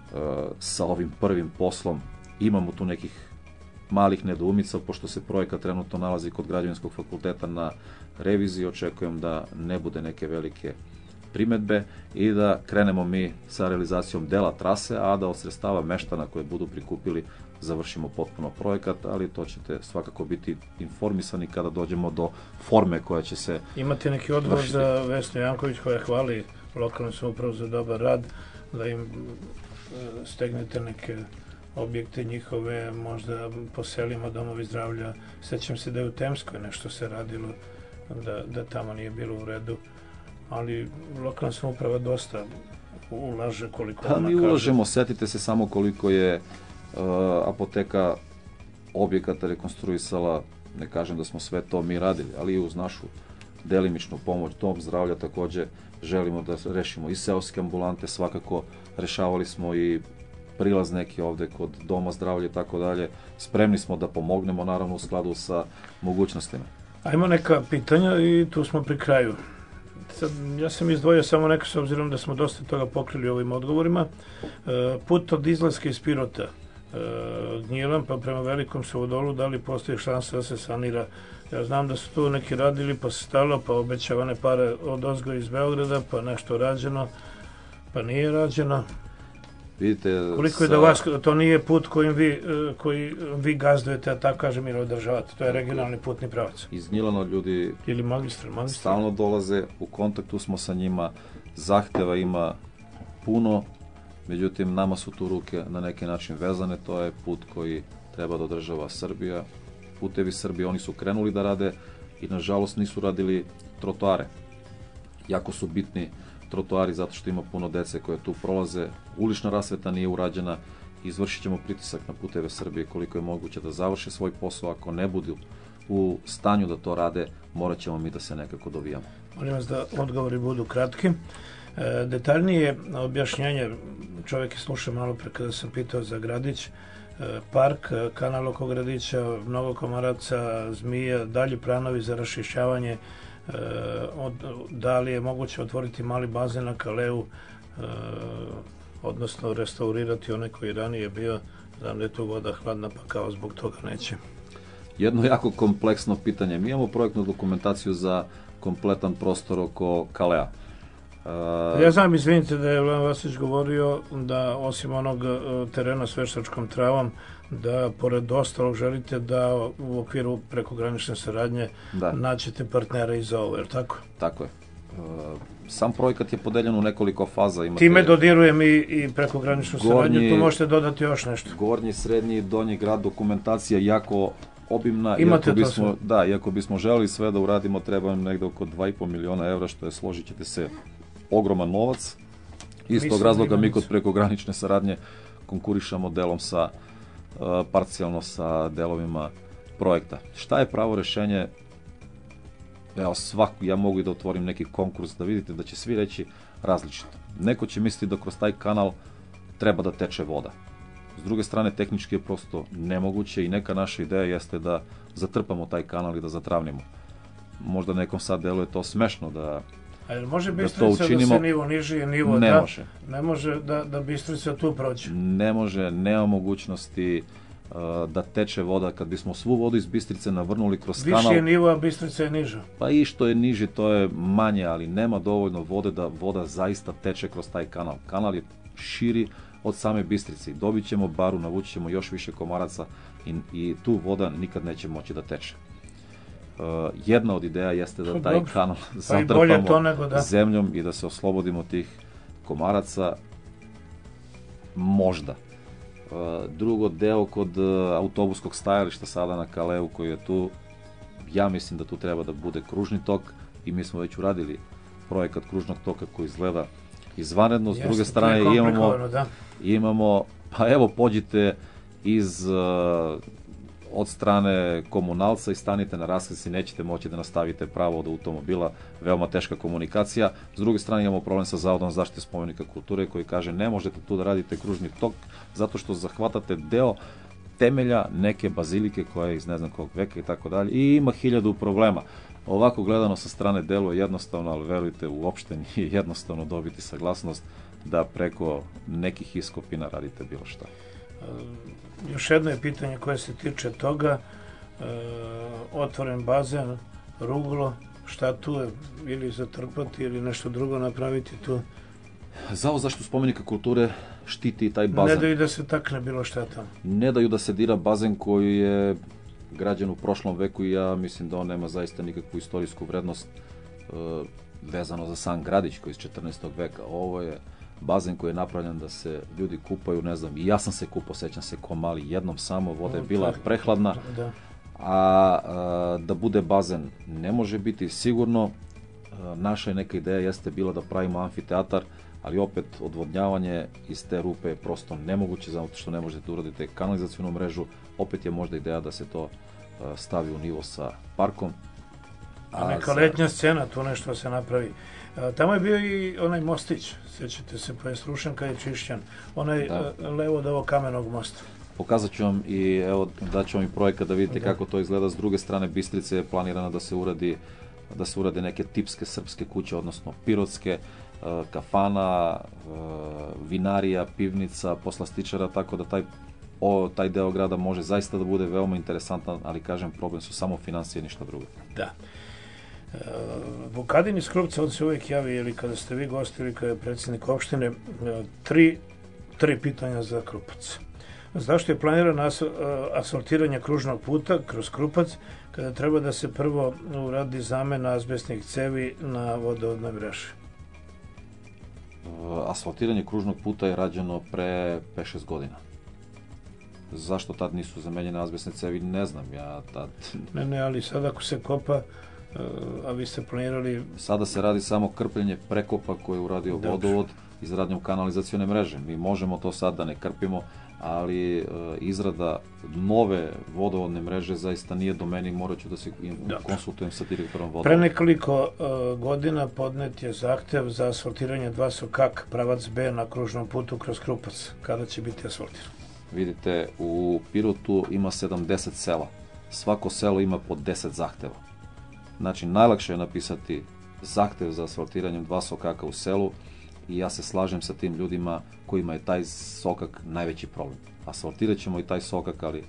[SPEAKER 3] sa ovim prvim poslom. Imamo tu nekih malih nedoumica, pošto se projekat trenutno nalazi kod Građevinskog fakulteta na reviziji, očekujem da ne bude neke velike primetbe i da krenemo mi sa realizacijom dela trase, a da od sredstava meštana koje budu prikupili završimo potpuno projekat, ali to ćete svakako biti informisani kada dođemo do forme koja će se
[SPEAKER 2] imate neki odgovor za Vesnu Janković koja hvali lokalnu samoupravu za dobar rad, da im stegnete neke objekte njihove, možda po selima, domovi zdravlja. Sećam se da je u Temskoj nešto se radilo, da tamo nije bilo u redu, ali lokalna samouprava dosta ulaže koliko ona kaže.
[SPEAKER 3] Mi ulažemo, setite se samo koliko je apoteka objekata rekonstruisala, ne kažem da smo sve to mi radili, ali i uz našu delimičnu pomoć dom zdravlja, također želimo da rešimo i seoske ambulante, svakako rešavali smo i prilaz neki ovde kod doma zdravlja i tako dalje. Spremni smo da pomognemo, naravno u skladu sa mogućnostima.
[SPEAKER 2] Ajmo neka pitanja i tu smo pri kraju. Sad, ja sam izdvojio samo neka, s obzirom da smo dosta toga pokrili ovim odgovorima. Put od izlaska iz Pirota, Gnjilan pa prema Velikom Suvodolu, da li postoji šansa da se sanira? Ja znam da su tu neki radili pa se stalo, pa obećavane pare od ozgo iz Beograda, pa nešto rađeno, pa nije rađeno.
[SPEAKER 3] Vidite,
[SPEAKER 2] koliko je da vas, to nije put koji vi gazdujete, a tako kažem, ili održavate, to je regionalni putni pravac.
[SPEAKER 3] Iz Gnjilana ljudi
[SPEAKER 2] ili magistra.
[SPEAKER 3] Stalno dolaze, u kontaktu smo sa njima, zahteva ima puno, međutim nama su tu ruke na neki način vezane, to je put koji treba da održava Srbija. Putevi Srbije, oni su krenuli da rade i nažalost nisu radili trotoare. Jako su bitni trotoari zato što ima puno dece koje tu prolaze. Ulična rasveta nije urađena, izvršit ćemo pritisak na Puteve Srbije koliko je moguće da završe svoj posao. Ako ne budu u stanju da to rade, morat ćemo mi da se nekako dovijamo.
[SPEAKER 2] Molim vas da odgovori budu kratki. Detaljnije objašnjenje, čovjek je slušao malo pre kada sam pitao za Gradić, park, kanal oko Gradića, mnogo komaraca, zmija, dalji planovi za raščišćavanje, da li je moguće otvoriti mali bazen na Kaleu, odnosno restaurirati onaj koji ranije bio, znam da je tu voda hladna pa kao zbog toga neće.
[SPEAKER 3] Jedno jako kompleksno pitanje. Mi imamo projektnu dokumentaciju za kompletan prostor oko Kalea.
[SPEAKER 2] Ja znam, izvinite, da je Vladan Vasić govorio da osim onog terena s veštačkom travom, da pored ostalog želite da u okviru prekogranične saradnje naćete partnera i za ovo, je li tako?
[SPEAKER 3] Tako je. Sam projekat je podeljen u nekoliko faza.
[SPEAKER 2] Time dodirujem i prekograničnu saradnju, tu možete dodati još nešto.
[SPEAKER 3] Gornji, srednji i donji grad, dokumentacija jako obimna.
[SPEAKER 2] Imate to sve?
[SPEAKER 3] Da, iako bismo želeli sve da uradimo, treba nam negde oko 2,5 miliona evra, što je, složit ćete se, ogroman novac. Iz tog razloga mi kod prekogranične saradnje konkurišamo delom sa, parcijalno sa delovima projekta. Šta je pravo rešenje? Evo, ja mogu i da otvorim neki konkurs da vidite da će svi reći različito. Neko će misliti da kroz taj kanal treba da teče voda. S druge strane, tehnički je prosto nemoguće i neka naša ideja jeste da zatrpamo taj kanal i da zatravnimo. Možda nekom sad deluje to smešno da
[SPEAKER 2] može Bistrica da se nivo niži, nivo
[SPEAKER 3] ne
[SPEAKER 2] da?
[SPEAKER 3] Može.
[SPEAKER 2] Ne može da Bistrica tu prođe?
[SPEAKER 3] Ne može, nema mogućnosti da teče voda. Kad bismo svu vodu iz Bistrice navrnuli kroz kanal...
[SPEAKER 2] Viši je nivo, a Bistrica je niža.
[SPEAKER 3] Pa i što je niži, to je manje, ali nema dovoljno vode da voda zaista teče kroz taj kanal. Kanal je širi od same Bistrice. Dobit ćemo baru, navući ćemo još više komaraca i tu voda nikad neće moći da teče. Jedna od ideja jeste da taj kanal zatrpamo zemljom i da se oslobodimo tih komaraca. Možda. Drugo, deo kod autobuskog stajališta sada na Kaleu koji je tu, ja mislim da tu treba da bude kružni tok i mi smo već uradili projekat kružnog toka koji izgleda izvanredno. S druge strane imamo, pa evo pođite od strane komunalca i stanite na raskrsnici, nećete moći da nastavite pravo od automobila, veoma teška komunikacija. S druge strane imamo problem sa Zavodom zaštite spomenika kulture koji kaže ne možete tu da radite kružni tok zato što zahvatate deo temelja neke bazilike koja je iz ne znam kog veka i tako dalje i ima 1000 problema. Ovako gledano sa strane deluje jednostavno, ali verujte, uopšte nije jednostavno dobiti saglasnost da preko nekih iskopina radite bilo šta.
[SPEAKER 2] Još jedno je pitanje koje se tiče toga, otvoren bazen, ruglo, šta tu je, ili zatrpati ili nešto drugo napraviti tu?
[SPEAKER 3] Zavod zaštitu spomenika kulture štiti taj bazen.
[SPEAKER 2] Ne daju da se takne bilo šta tamo?
[SPEAKER 3] Ne daju da se dira bazen koji je građen u prošlom veku i ja mislim da on nema zaista nikakvu istorijsku vrednost vezano za sam Gradić koji je iz 14. veka. Ovo je bazen koji je napravljen da se ljudi kupaju, ne znam, i ja sam se kupao, sećam se ko mali, jednom samo, voda je bila prehladna, a da bude bazen ne može biti sigurno. Naša neka ideja jeste bila da pravimo amfiteatar, ali opet odvodnjavanje iz te rupe je prosto nemoguće, zato što ne možete da uradite kanalizacijonu mrežu, opet je možda ideja da se to stavi u nivo sa parkom.
[SPEAKER 2] A neka letnja scena, tu nešto se napravi. Tamo je bio i onaj mostić, sjećate se, pa je srušen kad je čišćen. Onaj levo od ovog kamenog mosta.
[SPEAKER 3] Pokazat ću vam i evo daću vam i projekat da vidite kako to izgleda. S druge strane Bistrice je planirano da se urade neke tipske srpske kuće, odnosno pirotske, kafana, vinarija, pivnica, poslastičara, tako da taj deo grada može zaista da bude veoma interesantan, ali kažem, problem su samo financije, ništa drugo.
[SPEAKER 2] Da. Vukadin iz Krupca, on se uvijek javi, ili kada ste vi gosti, ili kada je predsjednik opštine, tri pitanja za Krupac. Zašto je planirano asfaltiranje kružnog puta kroz Krupac, kada treba da se prvo uradi zamena azbestnih cevi na vodovodnoj mreži?
[SPEAKER 3] Asfaltiranje kružnog puta je rađeno pre 5-6 godina. Zašto tad nisu zamenjene azbestne cevi, ne znam ja tad.
[SPEAKER 2] Ne, ali sad ako se kopa, a vi ste planirali...
[SPEAKER 3] Sada se radi samo krpljenje prekopa koje je uradio vodovod izradnjom kanalizacione mreže. Mi možemo to sad da ne krpimo, ali izrada nove vodovodne mreže zaista nije do meni, morat ću da se konsultujem sa direktorom vodovoda.
[SPEAKER 2] Pre nekoliko godina podnet je zahtev za asfaltiranje 2 sokak, pravac B na kružnom putu kroz Krupac. Kada će biti asfaltiran?
[SPEAKER 3] Vidite, u Pirotu ima 70 sela. Svako selo ima po 10 zahteva. Znači, najlakše je napisati zahtev za asfaltiranjem 2 sokaka u selu i ja se slažem sa tim ljudima kojima je taj sokak najveći problem. Asfaltirat ćemo i taj sokak, ali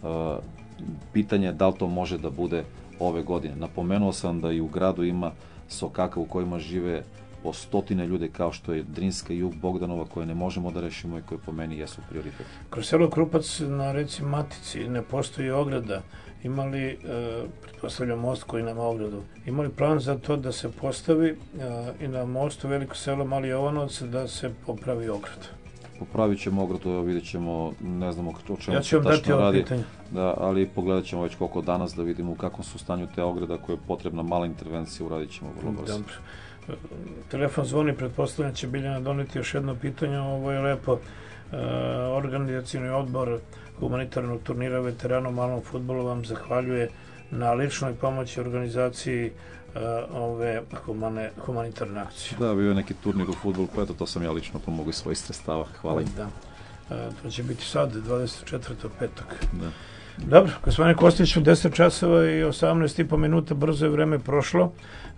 [SPEAKER 3] pitanje je da li to može da bude ove godine. Napomenuo sam da i u gradu ima sokaka u kojima žive po stotine ljude, kao što je Drinska i Jug Bogdanova, koje ne možemo da rešimo i koje po meni jesu prioritet.
[SPEAKER 2] Kroz selo Krupac na reci Matici ne postoji ograda. Imali, pretpostavljam most koji nema ogradu, imali plan za to da se postavi i na mostu Veliko selo Mali Jovanovac da se popravi ograd?
[SPEAKER 3] Popravit ćemo ogradu, evo vidjet ćemo, ne znamo o čemu
[SPEAKER 2] ja ću vam dati ovo pitanje.
[SPEAKER 3] Da, ali pogledat ćemo već koliko danas da vidimo u kakvom su stanju te ograda, koje je potrebna mala intervencija, uradit ćemo vrlo brzo.
[SPEAKER 2] Dobro. Telefon zvoni, pretpostavljam će Biljana doneti još jedno pitanje, ovo je lepo. Organizacioni odbor humanitarnog turnira veterana u malom fudbalu vam zahvaljuje na ličnoj pomoći organizaciji ove humanitarne akcije.
[SPEAKER 3] Da, bio je neki turnir u fudbalu, pa eto, to sam ja lično pomogao iz svojih sredstava. Hvala im.
[SPEAKER 2] Da. To će biti sad, 24.5.
[SPEAKER 3] Da.
[SPEAKER 2] Dobro, gospodine Kostiću, 10 časova i 18,5 minuta, brzo je vreme prošlo.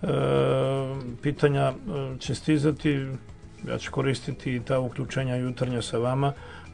[SPEAKER 2] Pitanja će stizati, ja ću koristiti ta uključenja jutarnja sa vama,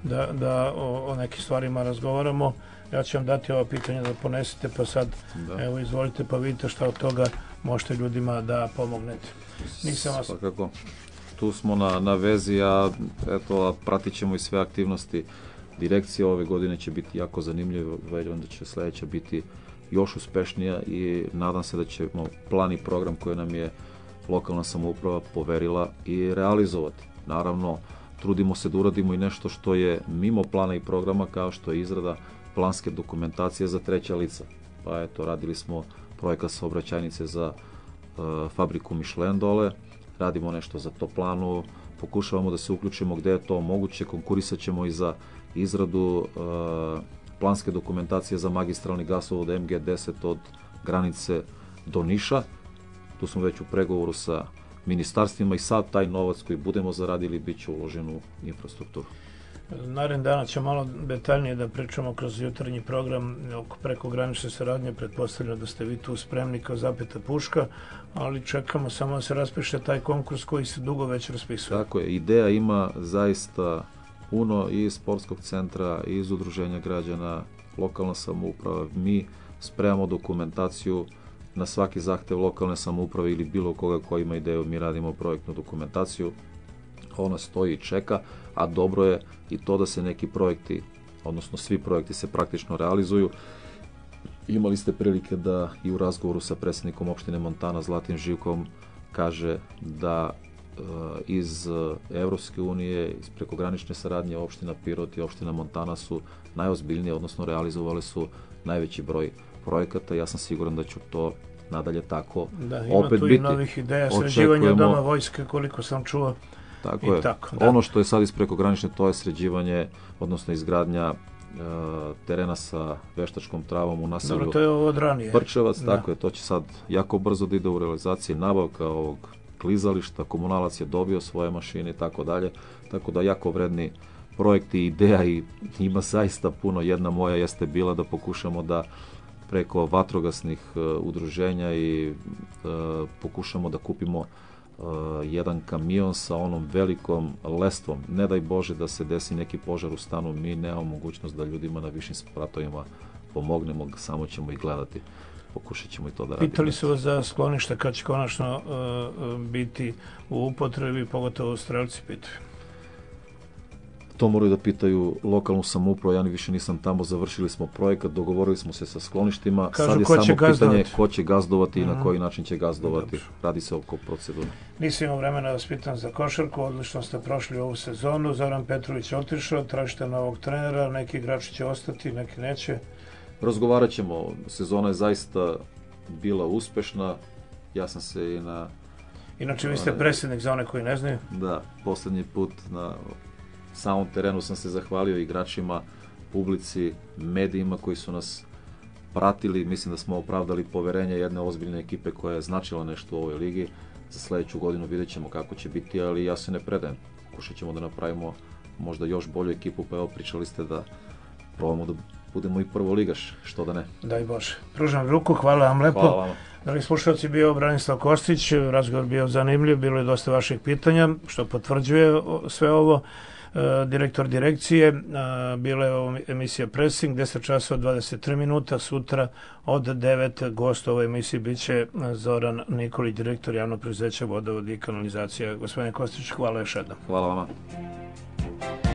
[SPEAKER 2] da o nekim stvarima razgovaramo. Ja ću vam dati ova pitanja da ponesete, pa sad, evo, izvolite, pa vidite šta od toga možete ljudima da pomognete. Nisam vas...
[SPEAKER 3] Svakako. Tu smo na vezi, a eto, pratit ćemo i sve aktivnosti. Direkcija ove godine će biti jako zanimljiva, onda će sledeća biti još uspešnija i nadam se da ćemo plan i program koji nam je lokalna samouprava poverila i realizovati. Naravno, trudimo se da uradimo i nešto što je mimo plana i programa, kao što je izrada planske dokumentacije za treća lica. Pa eto, radili smo projekat saobraćajnice za fabriku Michelin dole, radimo nešto za Toplanu, pokušavamo da se uključimo gde je to moguće, konkurisat ćemo i za izradu planske dokumentacije za magistralni gasovod MG10 od granice do Niša. Tu smo već u pregovoru sa ministarstvima i sad taj novac koji budemo zaradili bit će uložen u infrastrukturu.
[SPEAKER 2] Narednih dana ćemo malo detaljnije da pričamo kroz jutarnji program oko prekogranične saradnje. Pretpostavljam da ste vi tu spremni kao zapeta puška, ali čekamo samo da se raspiše taj konkurs koji se dugo već raspisuje.
[SPEAKER 3] Tako je, ideja ima zaista puno i iz sportskog centra, i iz udruženja građana, lokalna samouprava. Mi spremamo dokumentaciju na svaki zahtev lokalne samouprave ili bilo koga koji ima ideju, mi radimo projektnu dokumentaciju. Ona stoji i čeka, a dobro je i to da se neki projekti, odnosno svi projekti se praktično realizuju. Imali ste prilike da i u razgovoru sa predsjednikom opštine Montana Zlatim Živkom kaže da iz Evropske unije, iz prekogranične saradnje opština Pirot i opština Montana su najozbiljnije, odnosno realizovali su najveći broj projekata. Ja sam siguran da ću to nadalje tako opet biti.
[SPEAKER 2] Da, ima tu i novih ideja, sređivanja doma vojske, koliko sam čuo.
[SPEAKER 3] Tako je. Ono što je sad iz prekogranične, to je sređivanje, odnosno izgradnja terena sa veštačkom travom u naselju
[SPEAKER 2] Dobro, to je ovo od ranije.
[SPEAKER 3] Prčevac,
[SPEAKER 2] Da.
[SPEAKER 3] tako je, to će sad jako brzo da ide u realizaciji, nabavka ovog klizališta, komunalac je dobio svoje mašine i tako dalje, tako da jako vredni projekti i ideja i ima zaista puno. Jedna moja jeste bila da pokušamo da preko vatrogasnih udruženja i pokušamo da kupimo jedan kamion sa onom velikom lestvom. Ne daj Bože da se desi neki požar u stanu, mi nemamo mogućnost da ljudima na višim spratovima pomognemo, samo ćemo ih gledati. Pokušat ćemo i to da radimo.
[SPEAKER 2] Pitali su vas za sklonište kad će konačno biti u upotrebi, pogotovo strelci pitaju.
[SPEAKER 3] To moraju da pitaju lokalnu samoupravu, ja više nisam tamo, završili smo projekat, dogovorili smo se sa skloništima,
[SPEAKER 2] Kažu,
[SPEAKER 3] sad je
[SPEAKER 2] ko će
[SPEAKER 3] samo pitanje
[SPEAKER 2] gazdovati?
[SPEAKER 3] ko će gazdovati i na koji način će gazdovati.
[SPEAKER 2] Dobro.
[SPEAKER 3] Radi se oko procedure.
[SPEAKER 2] Nisam imao vremena da vas pitam za košarku, odlično ste prošli ovu sezonu, Zoran Petrović otišao, tražite novog trenera, neki igrači će ostati, neki neće.
[SPEAKER 3] Razgovarat ćemo, sezona je zaista bila uspešna, ja sam se i na...
[SPEAKER 2] Inače, vi ste predsjednik za one koji ne znaju.
[SPEAKER 3] Da, posljednji put na samom terenu sam se zahvalio igračima, publici, medijima koji su nas pratili. Mislim da smo opravdali poverenje jedne ozbiljne ekipe koja je značila nešto u ovoj ligi. Za sledeću godinu vidjet ćemo kako će biti, ali ja se ne predajem. Pokušat ćemo da napravimo možda još bolju ekipu, pa evo pričali ste da probamo da budemo i prvoligaš, što da ne.
[SPEAKER 2] Daj Bože. Pružam ruku, hvala vam lepo.
[SPEAKER 3] Hvala vama.
[SPEAKER 2] Dragi slušalci, bio Branislav Kostić, razgovor bio zanimljiv, bilo je dosta vaših pitanja, što potvrđuje sve ovo. Direktor direkcije, bila je ovo emisija Pressing, 10 časova 23 minuta, sutra od 9 gosta u ovoj emisiji bit će Zoran Nikolić, direktor javnog preduzeća Vodovod i kanalizacija. Gospodine Kostić, hvala još jednom.
[SPEAKER 3] Hvala vama.